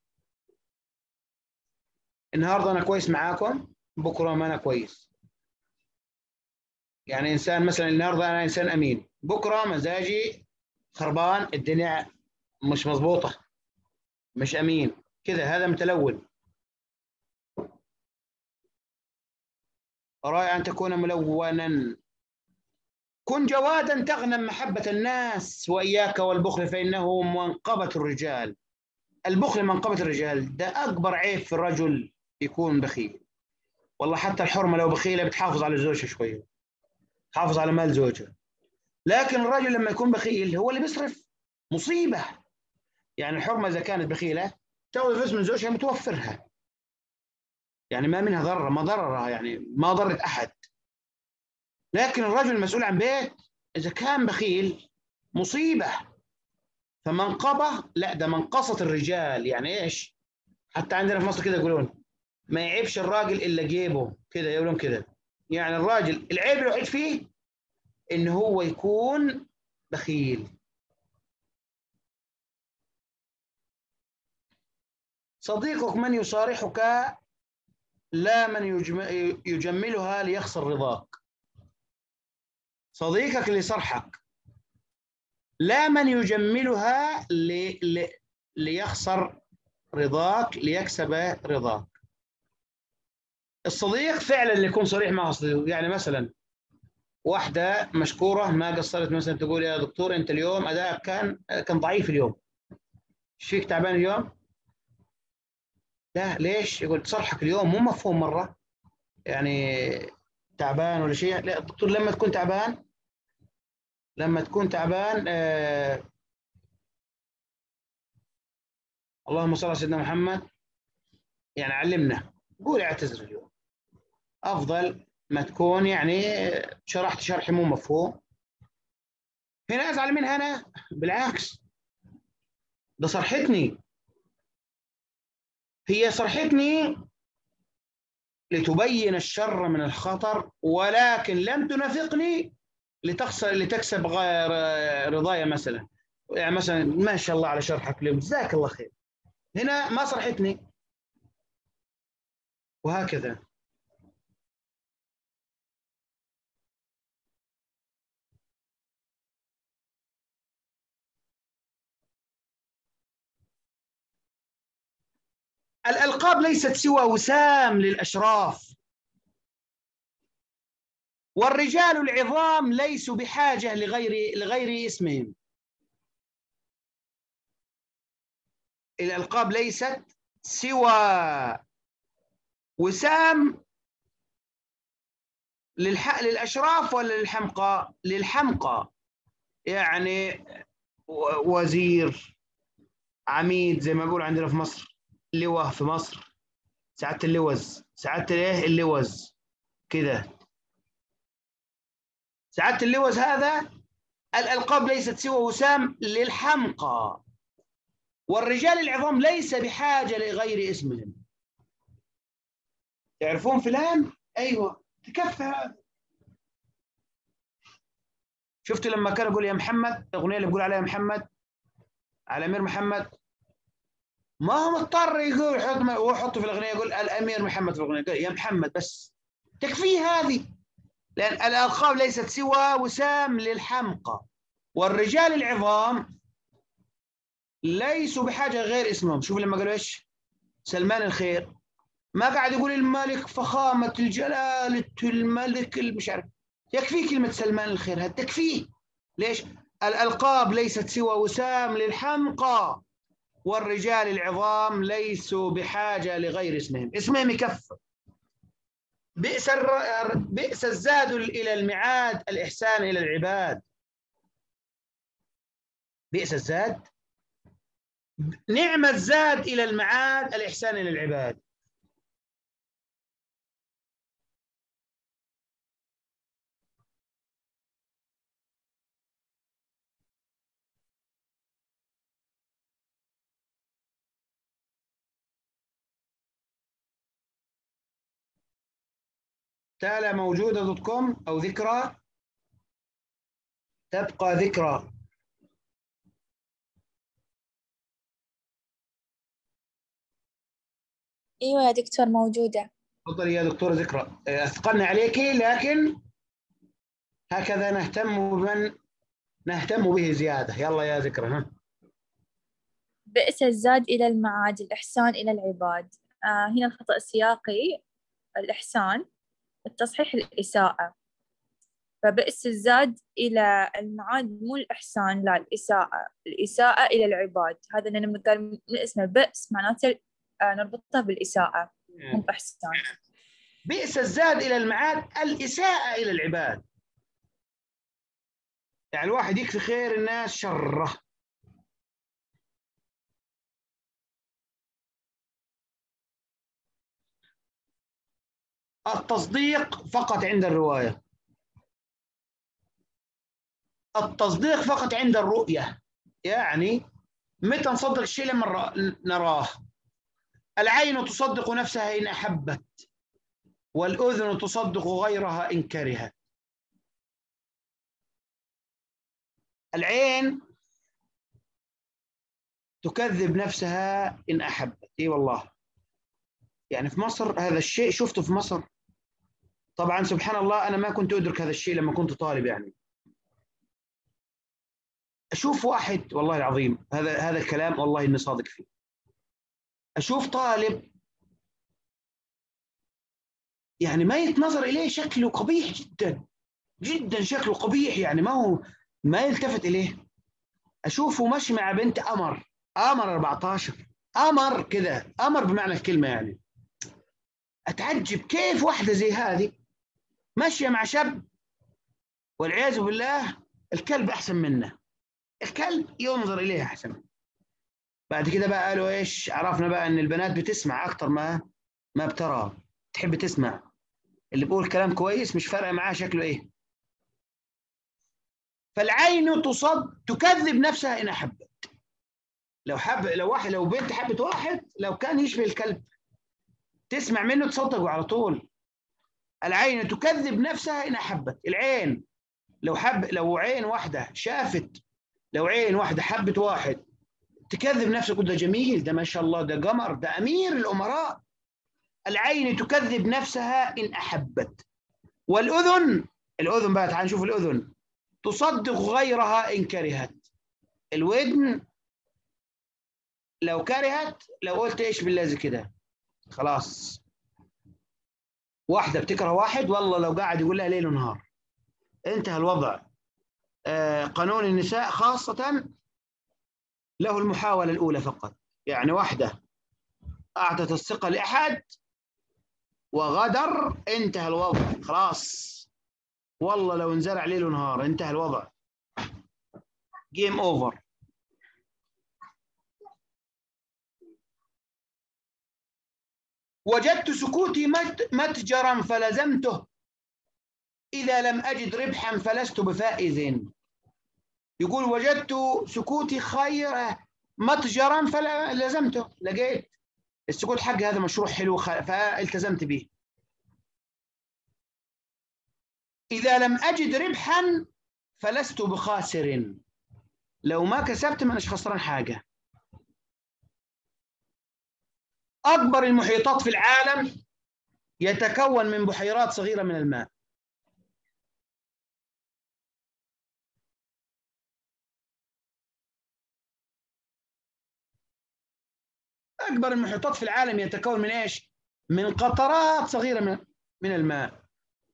النهارده أنا كويس معاكم، بكرة ما أنا كويس. يعني إنسان مثلا النهارده أنا إنسان أمين، بكرة مزاجي خربان، الدنيا مش مضبوطة، مش أمين كذا، هذا متلون. رائع أن تكون ملونا. كن جوادا تغنم محبة الناس، وإياك والبخل فإنه منقبة الرجال. البخل منقبة الرجال، ده أكبر عيب في الرجل يكون بخيل. والله حتى الحرمة لو بخيلة بتحافظ على زوجها شوية، تحافظ على مال زوجها. لكن الرجل لما يكون بخيل هو اللي بيصرف، مصيبة. يعني الحرمة إذا كانت بخيلة تأخذ فلوس من زوجها متوفرها، يعني ما منها ضرر، ما ضررها، يعني ما ضرت أحد. لكن الرجل المسؤول عن بيت إذا كان بخيل مصيبة. فمنقبة لا، ده منقصة الرجال. يعني إيش؟ حتى عندنا في مصر كده يقولون ما يعيبش الراجل إلا جيبه، كده يقولون كده. يعني الراجل العيب الوحيد فيه إن هو يكون بخيل. صديقك من يصارحك لا من يجملها ليخسر رضاك. صديقك اللي يصرحك لا من يجملها ليخسر رضاك، ليكسب رضاك. الصديق فعلا اللي يكون صريح مع صديقه. يعني مثلا واحدة مشكورة ما قصرت، مثلا تقول يا دكتور أنت اليوم أدائك كان ضعيف اليوم، ايش فيك تعبان اليوم؟ لا ليش؟ يقول تصرحك اليوم مو مفهوم مرة، يعني تعبان ولا شيء. لا الدكتور لما تكون تعبان، اللهم صل على سيدنا محمد، يعني علمنا، قول اعتذر اليوم، افضل ما تكون يعني شرحت شرح مو مفهوم. هنا ازعل منها انا؟ بالعكس، ده صرحتني، هي صرحتني لتبين الشر من الخطر، ولكن لم تنافقني لتكسب رضايا مثلا. يعني مثلا ما شاء الله على شرحك اليوم، جزاك الله خير. هنا ما صرحتني، وهكذا. الألقاب ليست سوى وسام للأشراف، والرجال العظام ليسوا بحاجة لغير اسمهم. الألقاب ليست سوى وسام للأشراف ولا للحمقى؟ للحمقى. يعني وزير، عميد زي ما بيقول عندنا في مصر، لواء في مصر، سعادة اللوز، سعادة الايه اللوز كده. سعادة اللوز هذا الألقاب ليست سوى وسام للحمقى، والرجال العظام ليس بحاجة لغير اسمهم. تعرفون فلان؟ أيوة تكفى هذا. شفتوا لما كان يقول يا محمد، الأغنية اللي بيقول عليها محمد على أمير محمد، ما هو مضطر يقول ويحط في الأغنية يقول الأمير محمد في الأغنية، يقول يا محمد بس تكفيه هذه، لأن الألقاب ليست سوى وسام للحمقى، والرجال العظام ليسوا بحاجة غير اسمهم. شوف لما قالوا إيش؟ سلمان الخير، ما قاعد يقول الملك فخامة الجلالة الملك مش عارف، يكفي كلمة سلمان الخير هذا تكفيه. ليش؟ الألقاب ليست سوى وسام للحمقى، والرجال العظام ليسوا بحاجة لغير اسمهم. اسمهم يكفي. بئس الزاد إلى المعاد الإحسان إلى العباد. بئس الزاد، نعم الزاد إلى المعاد الإحسان إلى العباد. تالا موجودة .com أو ذكرى، تبقى ذكرى. أيوة يا دكتور موجودة. تفضلي يا دكتورة ذكرى. أثقلنا عليك، لكن هكذا نهتم بمن نهتم به زيادة. يلا يا ذكرى. ها. بئس الزاد إلى المعاد الإحسان إلى العباد. هنا الخطأ السياقي الإحسان، التصحيح الإساءة. فبئس الزاد إلى المعاد مو الإحسان، لا الإساءة، الإساءة إلى العباد. هذا لأن قال من اسمه بئس معناته نربطه بالإساءة مو بإحسان. بئس الزاد إلى المعاد الإساءة إلى العباد، يعني الواحد يكفي خير الناس شره. التصديق فقط عند الرواية، التصديق فقط عند الرؤية، يعني متى نصدق الشيء لما نراه. العين تصدق نفسها إن أحبت، والأذن تصدق غيرها إن كرهت. العين تكذب نفسها إن أحبت. إي والله، يعني في مصر هذا الشيء شفته في مصر. طبعا سبحان الله أنا ما كنت أدرك هذا الشيء لما كنت طالب. يعني أشوف واحد، والله العظيم هذا الكلام والله إني صادق فيه، أشوف طالب يعني ما يتنظر إليه شكله قبيح جدا جدا، شكله قبيح، يعني ما يلتفت إليه. أشوفه ماشي مع بنت أمر 14، أمر كذا، أمر بمعنى الكلمة. يعني أتعجب كيف واحدة زي هذه ماشية مع شاب، والعياذ بالله الكلب أحسن منه، الكلب ينظر إليه أحسن. بعد كده بقى قالوا إيش؟ عرفنا بقى إن البنات بتسمع أكتر ما بترى، تحب تسمع اللي بيقول كلام كويس، مش فارقة معاه شكله إيه. فالعين تكذب نفسها إن أحبت. لو بنت حبت واحد لو كان يشبه الكلب تسمع منه تصدقه على طول. العين تكذب نفسها إن أحبت. العين لو عين واحدة شافت، لو عين واحدة حبت واحد تكذب نفسها، ده جميل، ده ما شاء الله، ده قمر، ده أمير الأمراء. العين تكذب نفسها إن أحبت. والأذن بقى، تعال نشوف الأذن، تصدق غيرها إن كرهت. الودن لو كرهت، لو قلت إيش بالله زي كده خلاص. واحدة بتكره واحد، والله لو قاعد يقول لها ليل ونهار انتهى الوضع. قانون النساء خاصة له المحاولة الأولى فقط. يعني واحدة أعطت الثقة لأحد وغدر، انتهى الوضع خلاص، والله لو انزرع ليل ونهار انتهى الوضع. جيم اوفر. وجدت سكوتي متجرا فلزمته، إذا لم أجد ربحا فلست بفائز. يقول وجدت سكوتي خير متجرا فلزمته، لقيت السكوت حقي هذا مشروع حلو فالتزمت به. إذا لم أجد ربحا فلست بخاسر، لو ما كسبت ما أناش خسران حاجة. أكبر المحيطات في العالم يتكون من بحيرات صغيرة من الماء. أكبر المحيطات في العالم يتكون من إيش؟ من قطرات صغيرة من الماء.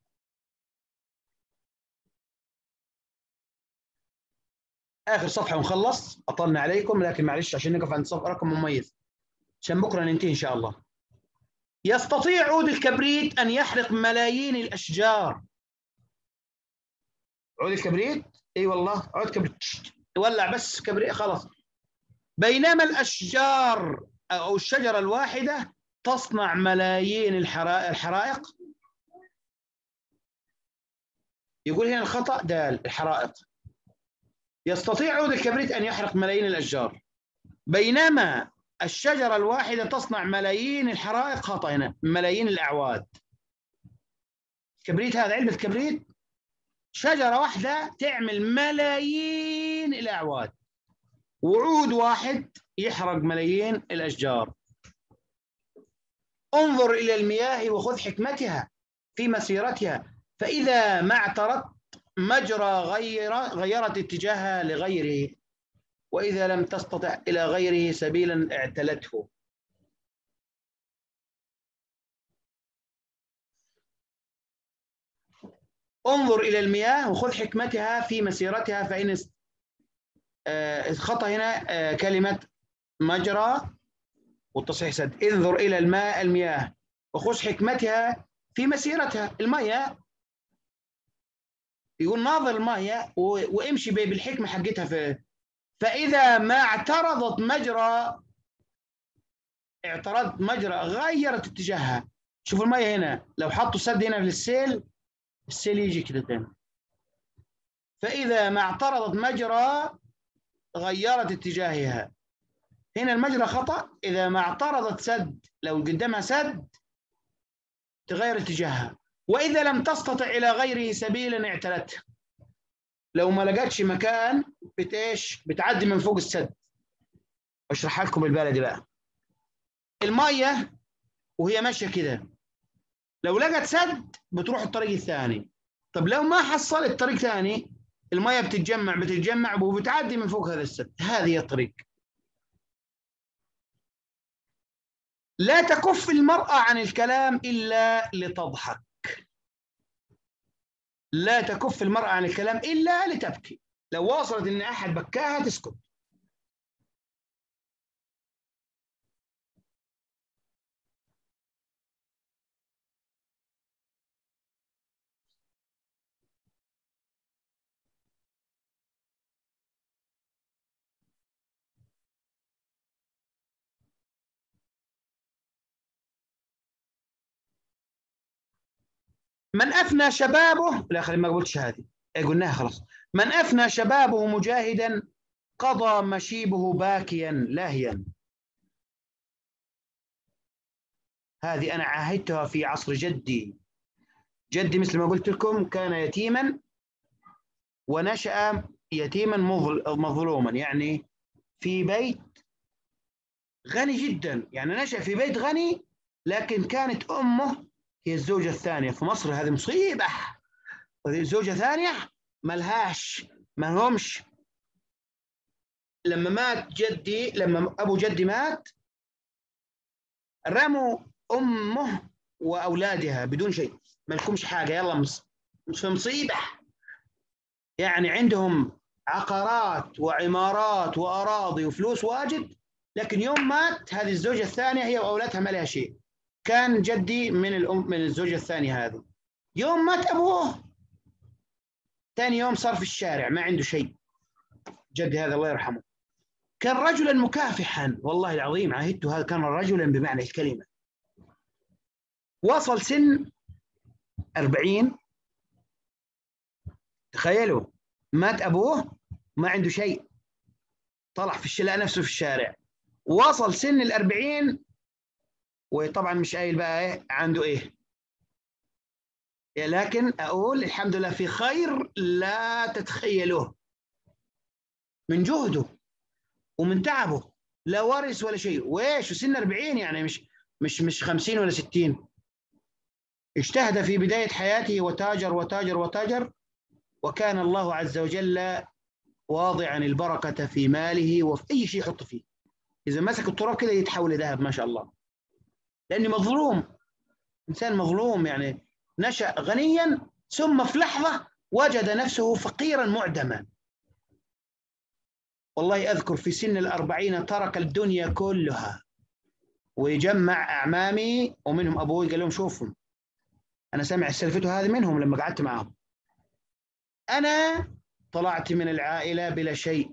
آخر صفحة ونخلص، أطلنا عليكم لكن معلش عشان نقف عند صفحة رقم مميز عشان بكرة ننتهي إن شاء الله. يستطيع عود الكبريت أن يحرق ملايين الأشجار. عود الكبريت اي والله عود كبريت يولع بس كبريت خلاص. بينما الاشجار او الشجره الواحده تصنع ملايين الحرائق. يقول هنا الخطا دال الحرائق. يستطيع عود الكبريت ان يحرق ملايين الاشجار بينما الشجره الواحده تصنع ملايين الحرائق. خطا هنا ملايين الاعواد. الكبريت هذا علبه كبريت شجرة واحدة تعمل ملايين الأعواد، وعود واحد يحرق ملايين الأشجار. انظر إلى المياه وخذ حكمتها في مسيرتها، فإذا ما اعترت مجرى غيرت اتجاهها لغيره، وإذا لم تستطع إلى غيره سبيلا اعتلته. انظر إلى المياه وخذ حكمتها في مسيرتها، فإن الخطأ هنا كلمة مجرى والتصحيح سد. انظر إلى المياه وخذ حكمتها في مسيرتها. المياه يقول ناظر المياه وامشي بالحكمة حقتها. فإذا ما اعترضت مجرى غيرت اتجاهها. شوفوا المياه هنا لو حطوا سد هنا للسيل، السيل يجي كده تاني. فإذا ما اعترضت مجرى غيرت اتجاهها. هنا المجرى خطأ. إذا ما اعترضت سد، لو قدامها سد تغير اتجاهها. وإذا لم تستطع إلى غيره سبيلا اعتلته. لو ما لقتش مكان بتعدي من فوق السد. أشرح لكم بالبلدي بقى. المية وهي ماشية كده لو لقت سد بتروح الطريق الثاني. طب لو ما حصلت طريق ثاني المية بتتجمع وبتعدي من فوق هذا السد. هذه هي الطريق. لا تكف المرأة عن الكلام إلا لتضحك. لا تكف المرأة عن الكلام إلا لتبكي. لو وصلت إن أحد بكاها تسكت. من أفنى شبابه، لا خلي ما قلتش هذه قلناها خلاص. من أفنى شبابه مجاهدا قضى مشيبه باكيا لاهيا. هذه أنا عاهدتها في عصر جدي. جدي مثل ما قلت لكم كان يتيما ونشأ يتيما مظلوما، يعني في بيت غني جدا. يعني نشأ في بيت غني لكن كانت أمه هي الزوجة الثانية. في مصر هذه مصيبة. الزوجة ثانية ما همش. لما مات جدي، لما أبو جدي مات رموا أمه وأولادها بدون شيء. ما لكمش حاجة، يلا في مصيبة. يعني عندهم عقارات وعمارات وأراضي وفلوس واجد، لكن يوم مات هذه الزوجة الثانية هي وأولادها ما لها شيء. كان جدي من الزوجة الثانية هذه. يوم مات أبوه ثاني يوم صار في الشارع ما عنده شيء. جدي هذا الله يرحمه، كان رجلا مكافحا والله العظيم، عهدته هذا كان رجلا بمعنى الكلمة. وصل سن 40، تخيلوا، مات أبوه ما عنده شيء، طلع في لقى نفسه في الشارع، وصل سن 40 وطبعا مش قايل بقى ايه عنده ايه، لكن اقول الحمد لله في خير لا تتخيلوه، من جهده ومن تعبه، لا ورث ولا شيء، وايش سن 40 يعني مش 50 ولا 60. اجتهد في بداية حياته وتاجر وتاجر وتاجر، وكان الله عز وجل واضعا البركة في ماله وفي أي شيء يحط فيه. إذا مسك التراب كده يتحول لذهب ما شاء الله، لأنه مظلوم، إنسان مظلوم، يعني نشأ غنيا ثم في لحظة وجد نفسه فقيرا معدما. والله أذكر في سن 40 ترك الدنيا كلها ويجمع أعمامي ومنهم أبوي، قال لهم شوفوا أنا سامع سلفته هذه منهم لما قعدت معهم، أنا طلعت من العائلة بلا شيء،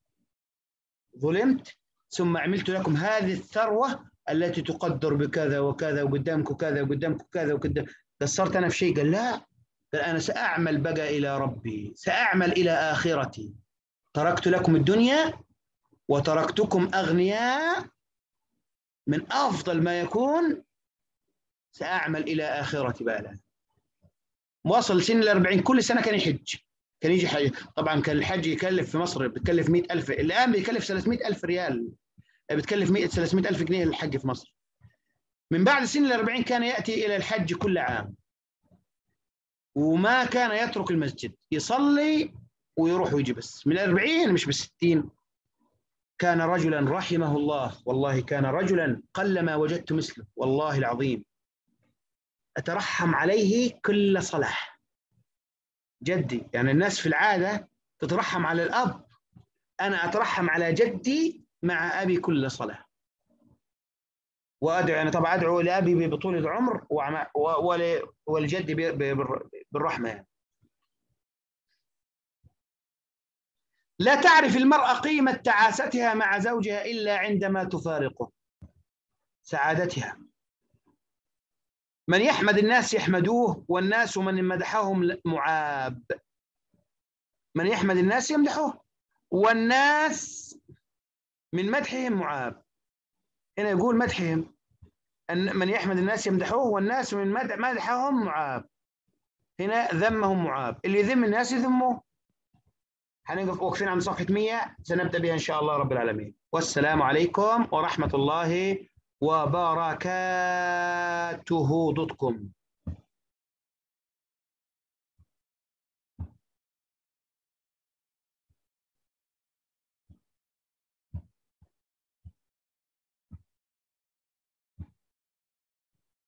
ظلمت ثم عملت لكم هذه الثروة التي تقدر بكذا وكذا وقدامكم كذا وقدامكم كذا وقدام، قصرت أنا في شيء؟ قال لا، قال أنا سأعمل بقى إلى ربي، سأعمل إلى آخرتي، تركت لكم الدنيا وتركتكم أغنياء من أفضل ما يكون، سأعمل إلى آخرتي بقى. وصل سن 40 كل سنة كان يحج، كان يجي حج. طبعا كان الحج يكلف في مصر بتكلف 100,000، الآن بيكلف 300,000 ريال، بتكلف 300,000 جنيه الحج في مصر. من بعد سن 40 كان يأتي إلى الحج كل عام، وما كان يترك المسجد، يصلي ويروح ويجي، بس من 40 مش بال60. كان رجلا رحمه الله، والله كان رجلا قلما وجدت مثله، والله العظيم أترحم عليه كل صلاة. جدي، يعني الناس في العادة تترحم على الأب، أنا أترحم على جدي مع أبي كل صلاة. وأدعو، يعني طبعا أدعو لأبي بطولة عمر ولجدي بالرحمة. يعني لا تعرف المرأة قيمة تعاستها مع زوجها إلا عندما تفارقه سعادتها. من يحمد الناس يحمدوه، والناس من مدحهم معاب. من يحمد الناس يمدحوه، والناس من مدحهم معاب. هنا يقول مدحهم، من يحمد الناس يمدحوه، والناس من مدحهم معاب. هنا ذمهم معاب، اللي يذم الناس يذموه. هنقف واقفين عند صفحة 100، سنبدأ بها إن شاء الله رب العالمين. والسلام عليكم ورحمة الله وبركاته.